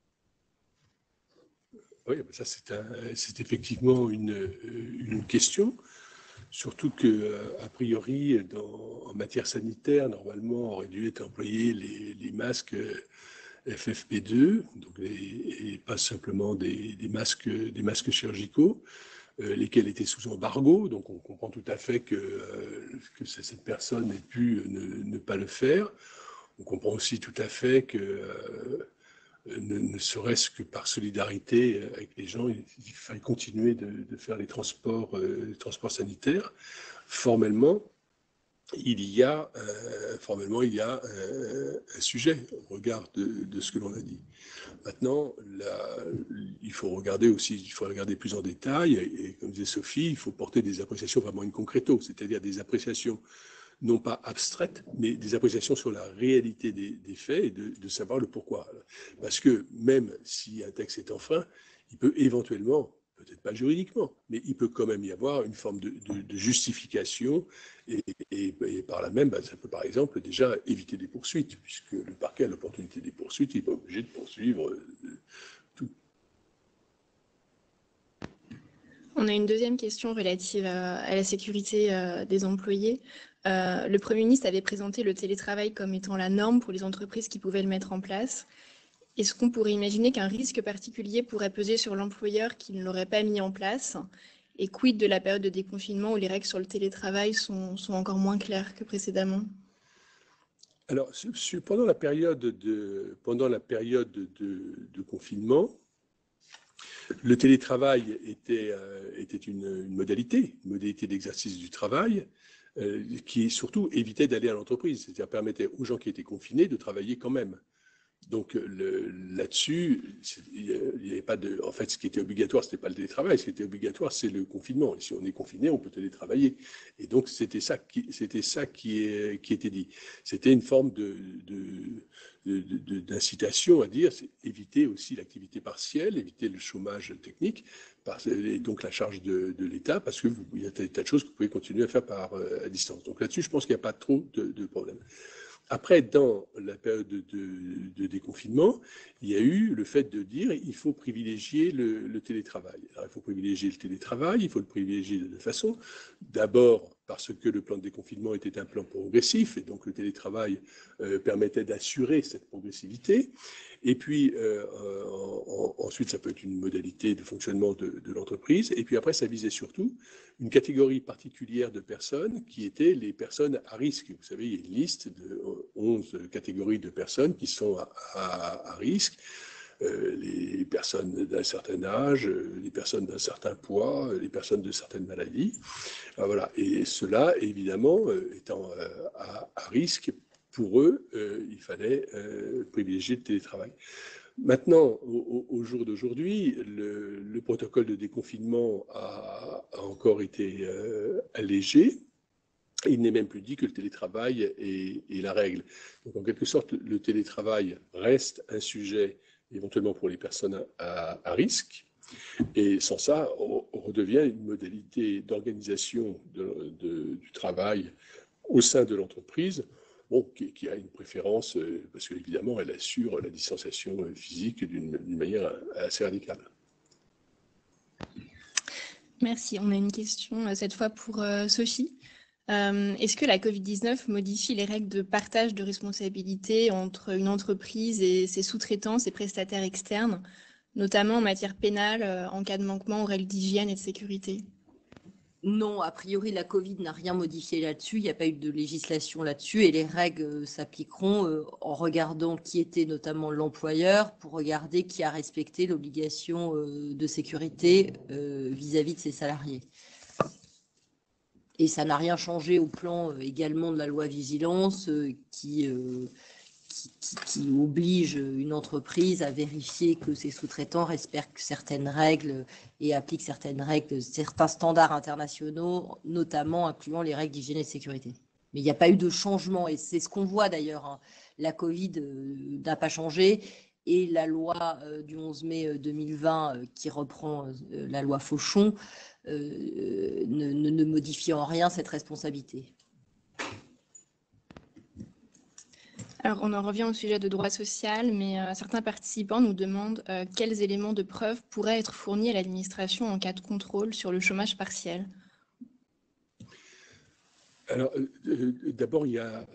Oui, ça c'est effectivement une question. Surtout qu'a priori, en matière sanitaire, normalement, aurait dû être employés les masques FFP2, donc et pas simplement des masques chirurgicaux, lesquels étaient sous embargo. Donc on comprend tout à fait que cette personne ait pu ne pas le faire. On comprend aussi tout à fait que ne serait-ce que par solidarité avec les gens, il fallait continuer de faire les transports sanitaires. Formellement, il y a un sujet au regard de ce que l'on a dit. Maintenant, il faut regarder plus en détail, et comme disait Sophie, il faut porter des appréciations vraiment in concreto, c'est-à-dire des appréciations non pas abstraites, mais des appréciations sur la réalité des faits et de savoir le pourquoi. Parce que même si un texte est enfreint, il peut éventuellement, peut-être pas juridiquement, mais il peut quand même y avoir une forme de justification et par là même, ça peut par exemple déjà éviter des poursuites, puisque le parquet a l'opportunité des poursuites, il n'est pas obligé de poursuivre tout. On a une deuxième question relative à la sécurité des employés. Le Premier ministre avait présenté le télétravail comme étant la norme pour les entreprises qui pouvaient le mettre en place. Est-ce qu'on pourrait imaginer qu'un risque particulier pourrait peser sur l'employeur qui ne l'aurait pas mis en place? Et quid de la période de déconfinement où les règles sur le télétravail sont encore moins claires que précédemment? Alors, pendant la période de confinement, le télétravail était une modalité d'exercice du travail qui surtout évitait d'aller à l'entreprise, c'est-à-dire permettait aux gens qui étaient confinés de travailler quand même. Donc là-dessus, il n'y avait pas de. En fait, ce qui était obligatoire, ce n'était pas le télétravail. Ce qui était obligatoire, c'est le confinement. Et si on est confiné, on peut télétravailler. Et donc c'était ça qui était dit. C'était une forme d'incitation à dire, c'est éviter aussi l'activité partielle, éviter le chômage technique, et donc la charge de l'État, parce que il y a des tas de choses que vous pouvez continuer à faire à distance. Donc là-dessus, je pense qu'il n'y a pas trop de problème. Après, dans la période de déconfinement, il y a eu le fait de dire qu'il faut privilégier le télétravail. Alors, il faut privilégier le télétravail, il faut le privilégier de deux façons. D'abord, parce que le plan de déconfinement était un plan progressif, et donc le télétravail permettait d'assurer cette progressivité. Et puis, ensuite, ça peut être une modalité de fonctionnement de l'entreprise. Et puis après, ça visait surtout une catégorie particulière de personnes qui étaient les personnes à risque. Vous savez, il y a une liste de 11 catégories de personnes qui sont à risque. Les personnes d'un certain âge, les personnes d'un certain poids, les personnes de certaines maladies. Voilà. Et cela, évidemment, étant à risque, pour eux, il fallait privilégier le télétravail. Maintenant, au jour d'aujourd'hui, le protocole de déconfinement a encore été allégé. Il n'est même plus dit que le télétravail est la règle. Donc, en quelque sorte, le télétravail reste un sujet éventuellement pour les personnes à risque. Et sans ça, on redevient une modalité d'organisation du travail au sein de l'entreprise, bon, qui a une préférence, parce qu'évidemment, elle assure la distanciation physique d'une manière assez radicale. Merci. On a une question, cette fois pour Sophie. Est-ce que la Covid-19 modifie les règles de partage de responsabilité entre une entreprise et ses sous-traitants, ses prestataires externes, notamment en matière pénale, en cas de manquement aux règles d'hygiène et de sécurité? Non, a priori, la Covid n'a rien modifié là-dessus. Il n'y a pas eu de législation là-dessus et les règles s'appliqueront en regardant qui était notamment l'employeur pour regarder qui a respecté l'obligation de sécurité vis-à-vis de ses salariés. Et ça n'a rien changé au plan également de la loi Vigilance qui oblige une entreprise à vérifier que ses sous-traitants respectent certaines règles et appliquent certaines règles, certains standards internationaux, notamment incluant les règles d'hygiène et de sécurité. Mais il n'y a pas eu de changement et c'est ce qu'on voit d'ailleurs. Hein. La Covid n'a pas changé et la loi du 11 mai 2020 qui reprend la loi Fauchon ne modifie en rien cette responsabilité. Alors, on en revient au sujet de droit social, mais certains participants nous demandent quels éléments de preuve pourraient être fournis à l'administration en cas de contrôle sur le chômage partiel. Alors, d'abord, il y a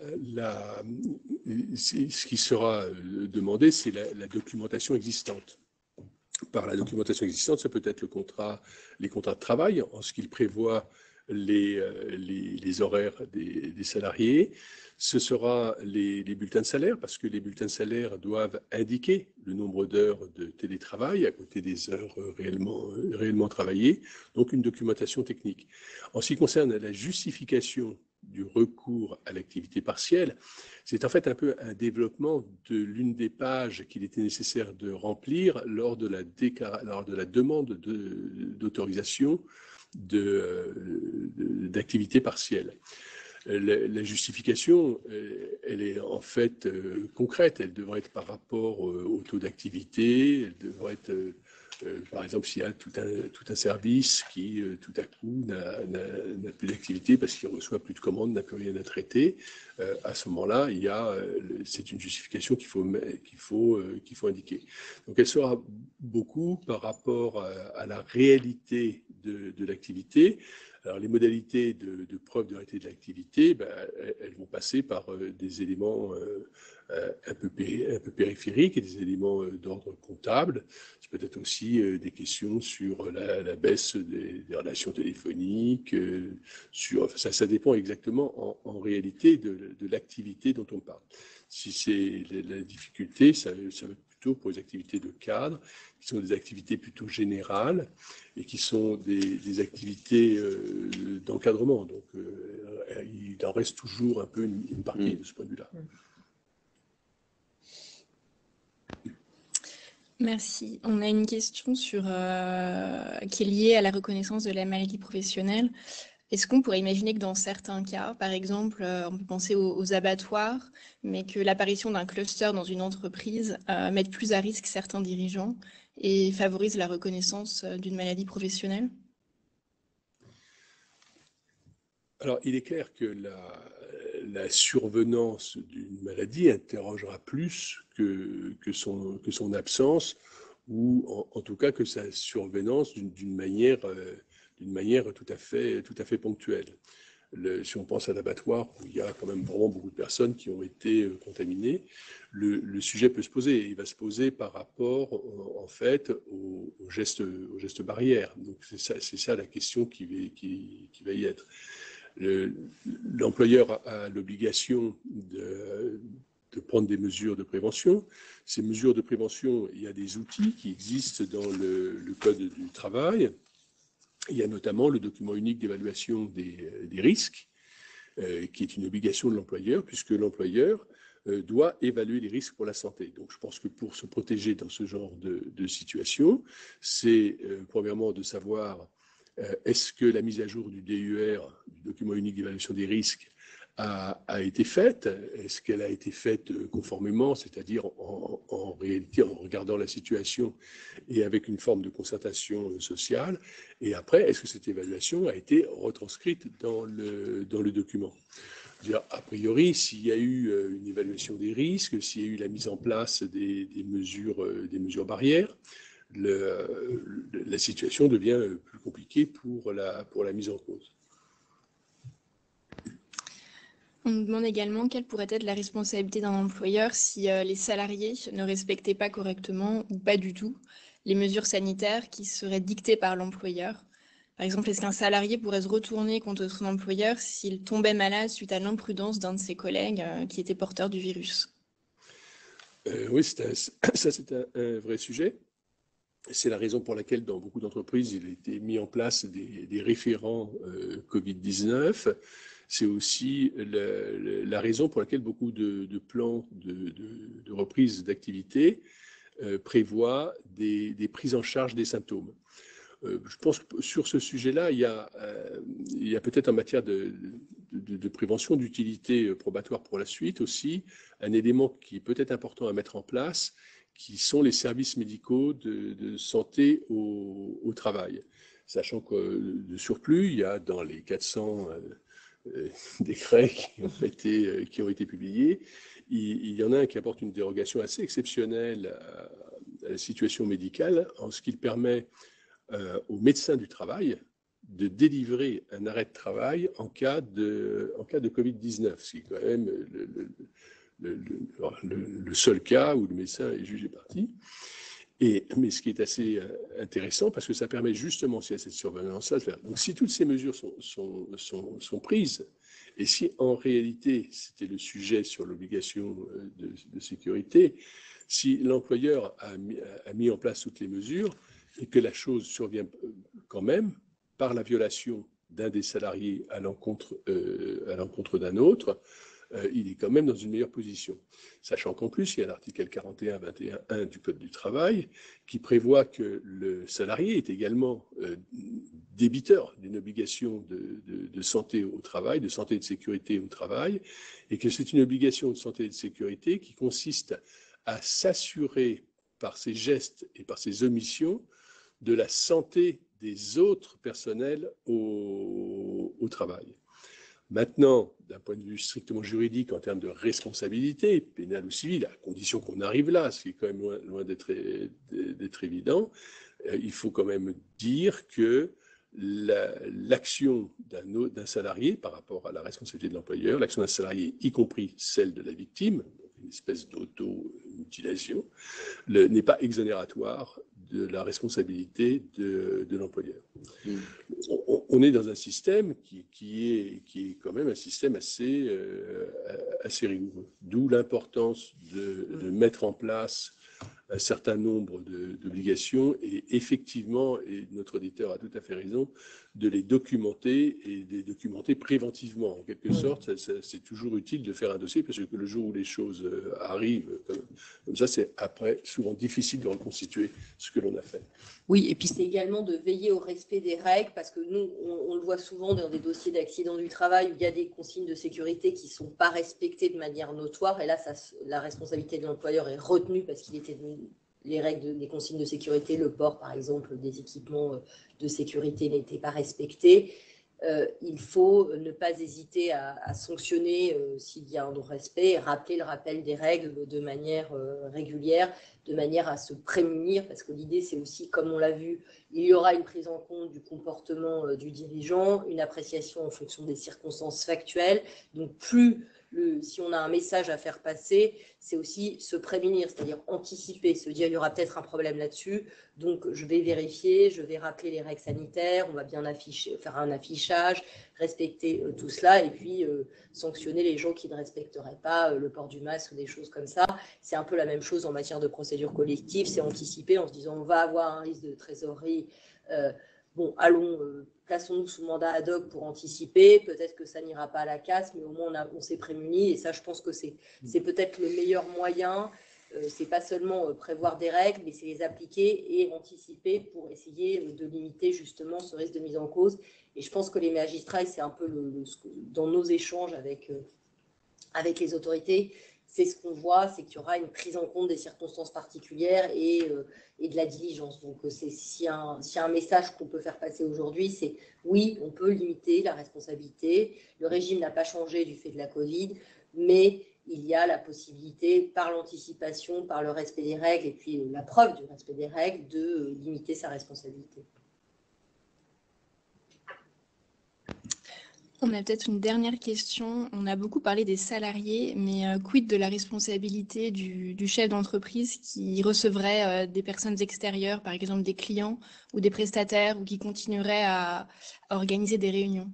ce qui sera demandé, c'est la documentation existante. Par la documentation existante, ça peut être les contrats de travail, en ce qu'ils prévoient les horaires des salariés. Ce sera les bulletins de salaire, parce que les bulletins de salaire doivent indiquer le nombre d'heures de télétravail à côté des heures réellement travaillées, donc une documentation technique. En ce qui concerne la justification du recours à l'activité partielle, c'est en fait un peu un développement de l'une des pages qu'il était nécessaire de remplir lors de la demande d'autorisation d'activité partielle. La justification, elle est en fait concrète. Elle devrait être par rapport au taux d'activité. Elle devrait être, par exemple, s'il y a tout un service qui, tout à coup, n'a plus d'activité parce qu'il reçoit plus de commandes, n'a plus rien à traiter. À ce moment-là, c'est une justification qu'il faut indiquer. Donc, elle sera beaucoup par rapport à la réalité de l'activité. Alors, les modalités de preuve de réalité de l'activité, elles vont passer par des éléments un peu périphériques et des éléments d'ordre comptable. C'est peut-être aussi des questions sur la baisse des relations téléphoniques. Ça dépend exactement en réalité de l'activité dont on parle. Si c'est la difficulté, ça va être plutôt pour les activités de cadre, qui sont des activités plutôt générales et qui sont des activités d'encadrement. Donc, il en reste toujours un peu une partie de ce point de vue-là. Merci. On a une question qui est liée à la reconnaissance de la maladie professionnelle. Est-ce qu'on pourrait imaginer que dans certains cas, par exemple, on peut penser aux abattoirs, mais que l'apparition d'un cluster dans une entreprise mette plus à risque certains dirigeants et favorise la reconnaissance d'une maladie professionnelle? Alors, il est clair que la survenance d'une maladie interrogera plus que son absence, ou en tout cas que sa survenance d'une manière tout à fait ponctuelle. Si on pense à l'abattoir, où il y a quand même vraiment beaucoup de personnes qui ont été contaminées, le sujet peut se poser. Il va se poser par rapport, en fait, aux gestes barrières. Donc, c'est ça la question qui va y être. L'employeur a l'obligation de prendre des mesures de prévention. Ces mesures de prévention, il y a des outils qui existent dans le Code du travail. Il y a notamment le document unique d'évaluation des risques, qui est une obligation de l'employeur, puisque l'employeur doit évaluer les risques pour la santé. Donc, je pense que pour se protéger dans ce genre de situation, c'est premièrement de savoir est-ce que la mise à jour du DUR, du document unique d'évaluation des risques, a été faite? Est-ce qu'elle a été faite conformément, c'est-à-dire en réalité en regardant la situation et avec une forme de concertation sociale? Et après, est-ce que cette évaluation a été retranscrite dans le document? A priori, s'il y a eu une évaluation des risques, s'il y a eu la mise en place des mesures barrières, la situation devient plus compliquée pour la mise en cause. On nous demande également quelle pourrait être la responsabilité d'un employeur si les salariés ne respectaient pas correctement ou pas du tout les mesures sanitaires qui seraient dictées par l'employeur. Par exemple, est-ce qu'un salarié pourrait se retourner contre son employeur s'il tombait malade suite à l'imprudence d'un de ses collègues qui était porteur du virus? Oui, ça c'est un vrai sujet. C'est la raison pour laquelle, dans beaucoup d'entreprises, il a été mis en place des référents Covid-19. C'est aussi la raison pour laquelle beaucoup de plans de reprise d'activité prévoient des prises en charge des symptômes. Je pense que sur ce sujet-là, il y a peut-être en matière de prévention, d'utilité probatoire pour la suite aussi, un élément qui est peut-être important à mettre en place, qui sont les services médicaux de santé au travail. Sachant que de surplus, il y a dans les 400 décrets qui ont été publiés, il y en a un qui apporte une dérogation assez exceptionnelle à la situation médicale, en ce qu'il permet aux médecins du travail de délivrer un arrêt de travail en cas de Covid-19, ce qui est quand même le seul cas où le médecin est jugé parti. Mais ce qui est assez intéressant, parce que ça permet justement, s'il y a cette surveillance-là, de faire. Donc, si toutes ces mesures sont prises, et si en réalité, c'était le sujet sur l'obligation de sécurité, si l'employeur a mis en place toutes les mesures, et que la chose survient quand même par la violation d'un des salariés à l'encontre d'un autre, il est quand même dans une meilleure position. Sachant qu'en plus, il y a l'article 41-21-1 du Code du travail qui prévoit que le salarié est également débiteur d'une obligation de santé au travail, de santé et de sécurité au travail, et que c'est une obligation de santé et de sécurité qui consiste à s'assurer par ses gestes et par ses omissions de la santé des autres personnels au travail. Maintenant, d'un point de vue strictement juridique, en termes de responsabilité, pénale ou civile, à condition qu'on arrive là, ce qui est quand même loin d'être évident, il faut quand même dire que l'action d'un salarié par rapport à la responsabilité de l'employeur, l'action d'un salarié, y compris celle de la victime, une espèce d'auto-mutilation, n'est pas exonératoire de la responsabilité de l'employeur. On est dans un système qui est quand même un système assez rigoureux. D'où l'importance de mettre en place un certain nombre d'obligations et effectivement, et notre auditeur a tout à fait raison, de les documenter et de les documenter préventivement. En quelque sorte, c'est toujours utile de faire un dossier parce que le jour où les choses arrivent, comme ça, c'est après souvent difficile de reconstituer ce que l'on a fait. Oui, et puis c'est également de veiller au respect des règles parce que nous, on le voit souvent dans des dossiers d'accident du travail où il y a des consignes de sécurité qui ne sont pas respectées de manière notoire et là, la responsabilité de l'employeur est retenue parce qu'il était les règles des consignes de sécurité, le port par exemple des équipements de sécurité n'étaient pas respectés. Il faut ne pas hésiter à sanctionner s'il y a un non-respect et rappeler le rappel des règles de manière régulière, de manière à se prémunir, parce que l'idée c'est aussi, comme on l'a vu, il y aura une prise en compte du comportement du dirigeant, une appréciation en fonction des circonstances factuelles, donc plus si on a un message à faire passer, c'est aussi se prémunir, c'est-à-dire anticiper, se dire il y aura peut-être un problème là-dessus, donc je vais vérifier, je vais rappeler les règles sanitaires, on va bien faire un affichage, respecter tout cela et puis sanctionner les gens qui ne respecteraient pas le port du masque ou des choses comme ça. C'est un peu la même chose en matière de procédure collective, c'est anticiper en se disant on va avoir un risque de trésorerie, bon, plaçons-nous sous mandat ad hoc pour anticiper. Peut-être que ça n'ira pas à la casse, mais au moins on s'est prémuni. Et ça, je pense que c'est peut-être le meilleur moyen. C'est pas seulement prévoir des règles, mais c'est les appliquer et anticiper pour essayer de limiter justement ce risque de mise en cause. Et je pense que les magistrats, c'est un peu dans nos échanges avec les autorités, c'est ce qu'on voit, c'est qu'il y aura une prise en compte des circonstances particulières et de la diligence. Donc, s'il y a un message qu'on peut faire passer aujourd'hui, c'est oui, on peut limiter la responsabilité. Le régime n'a pas changé du fait de la Covid, mais il y a la possibilité, par l'anticipation, par le respect des règles et puis la preuve du respect des règles, de limiter sa responsabilité. On a peut-être une dernière question. On a beaucoup parlé des salariés, mais quid de la responsabilité du chef d'entreprise qui recevrait des personnes extérieures, par exemple des clients ou des prestataires, ou qui continuerait à organiser des réunions?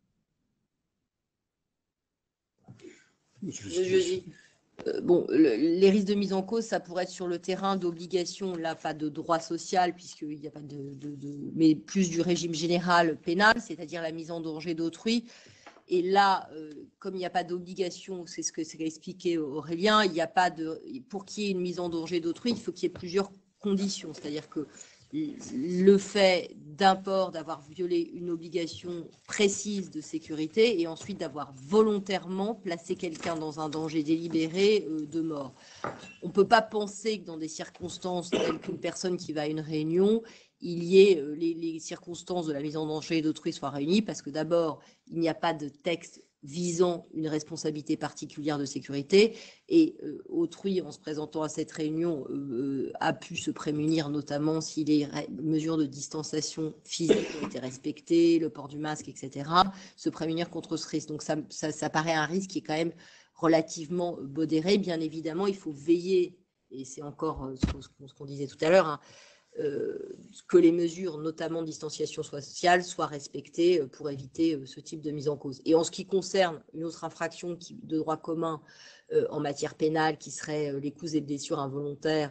Bon, les risques de mise en cause, ça pourrait être sur le terrain d'obligation, là, pas de droit social, puisqu'il n'y a pas mais plus du régime général pénal, c'est-à-dire la mise en danger d'autrui. Et là, comme il n'y a pas d'obligation, c'est ce qu'a expliqué Aurélien, il n'y a pas pour qu'il y ait une mise en danger d'autrui, il faut qu'il y ait plusieurs conditions. C'est-à-dire que le fait d'avoir violé une obligation précise de sécurité et ensuite d'avoir volontairement placé quelqu'un dans un danger délibéré de mort. On ne peut pas penser que dans des circonstances telles qu'une personne qui va à une réunion, il y ait les circonstances de la mise en danger d'autrui soient réunies parce que d'abord, il n'y a pas de texte visant une responsabilité particulière de sécurité et autrui, en se présentant à cette réunion, a pu se prémunir, notamment si les mesures de distanciation physique ont été respectées, le port du masque, etc., se prémunir contre ce risque. Donc ça paraît un risque qui est quand même relativement modéré. Bien évidemment, il faut veiller, et c'est encore ce qu'on disait tout à l'heure, que les mesures, notamment de distanciation sociale, soient respectées pour éviter ce type de mise en cause. Et en ce qui concerne une autre infraction de droit commun en matière pénale, qui serait les coups et blessures involontaires,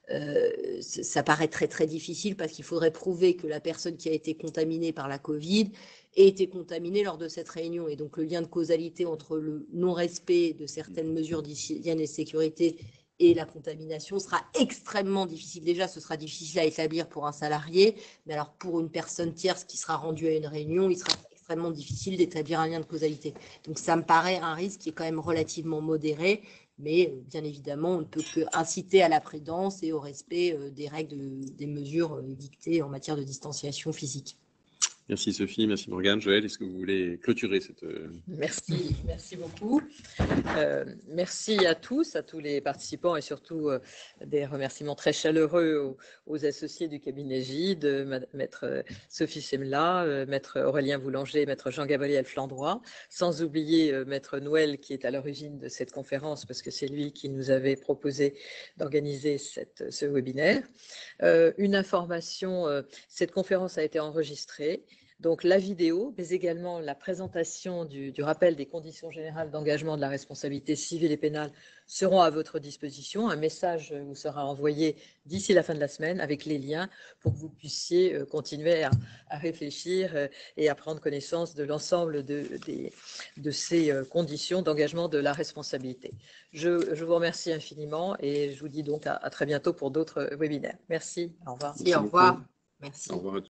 ça paraît très très difficile parce qu'il faudrait prouver que la personne qui a été contaminée par la Covid ait été contaminée lors de cette réunion. Et donc le lien de causalité entre le non-respect de certaines mesures d'hygiène et de sécurité et la contamination sera extrêmement difficile. Déjà, ce sera difficile à établir pour un salarié, mais alors pour une personne tierce qui sera rendue à une réunion, il sera extrêmement difficile d'établir un lien de causalité. Donc ça me paraît un risque qui est quand même relativement modéré, mais bien évidemment, on ne peut que inciter à la prudence et au respect des règles, des mesures dictées en matière de distanciation physique. Merci Sophie, merci Morgane. Joël, est-ce que vous voulez clôturer cette... Merci beaucoup. Merci à tous les participants et surtout des remerciements très chaleureux aux associés du cabinet Gide, maître Sophie Semla, maître Aurélien Boulanger, maître Jean-Gabriel Flandroy, sans oublier maître Noël qui est à l'origine de cette conférence parce que c'est lui qui nous avait proposé d'organiser ce webinaire. Une information, cette conférence a été enregistrée. Donc la vidéo, mais également la présentation du rappel des conditions générales d'engagement de la responsabilité civile et pénale seront à votre disposition. Un message vous sera envoyé d'ici la fin de la semaine avec les liens pour que vous puissiez continuer à réfléchir et à prendre connaissance de l'ensemble de ces conditions d'engagement de la responsabilité. Je vous remercie infiniment et je vous dis donc à très bientôt pour d'autres webinaires. Merci, au revoir. Merci, au revoir. Merci. Au revoir.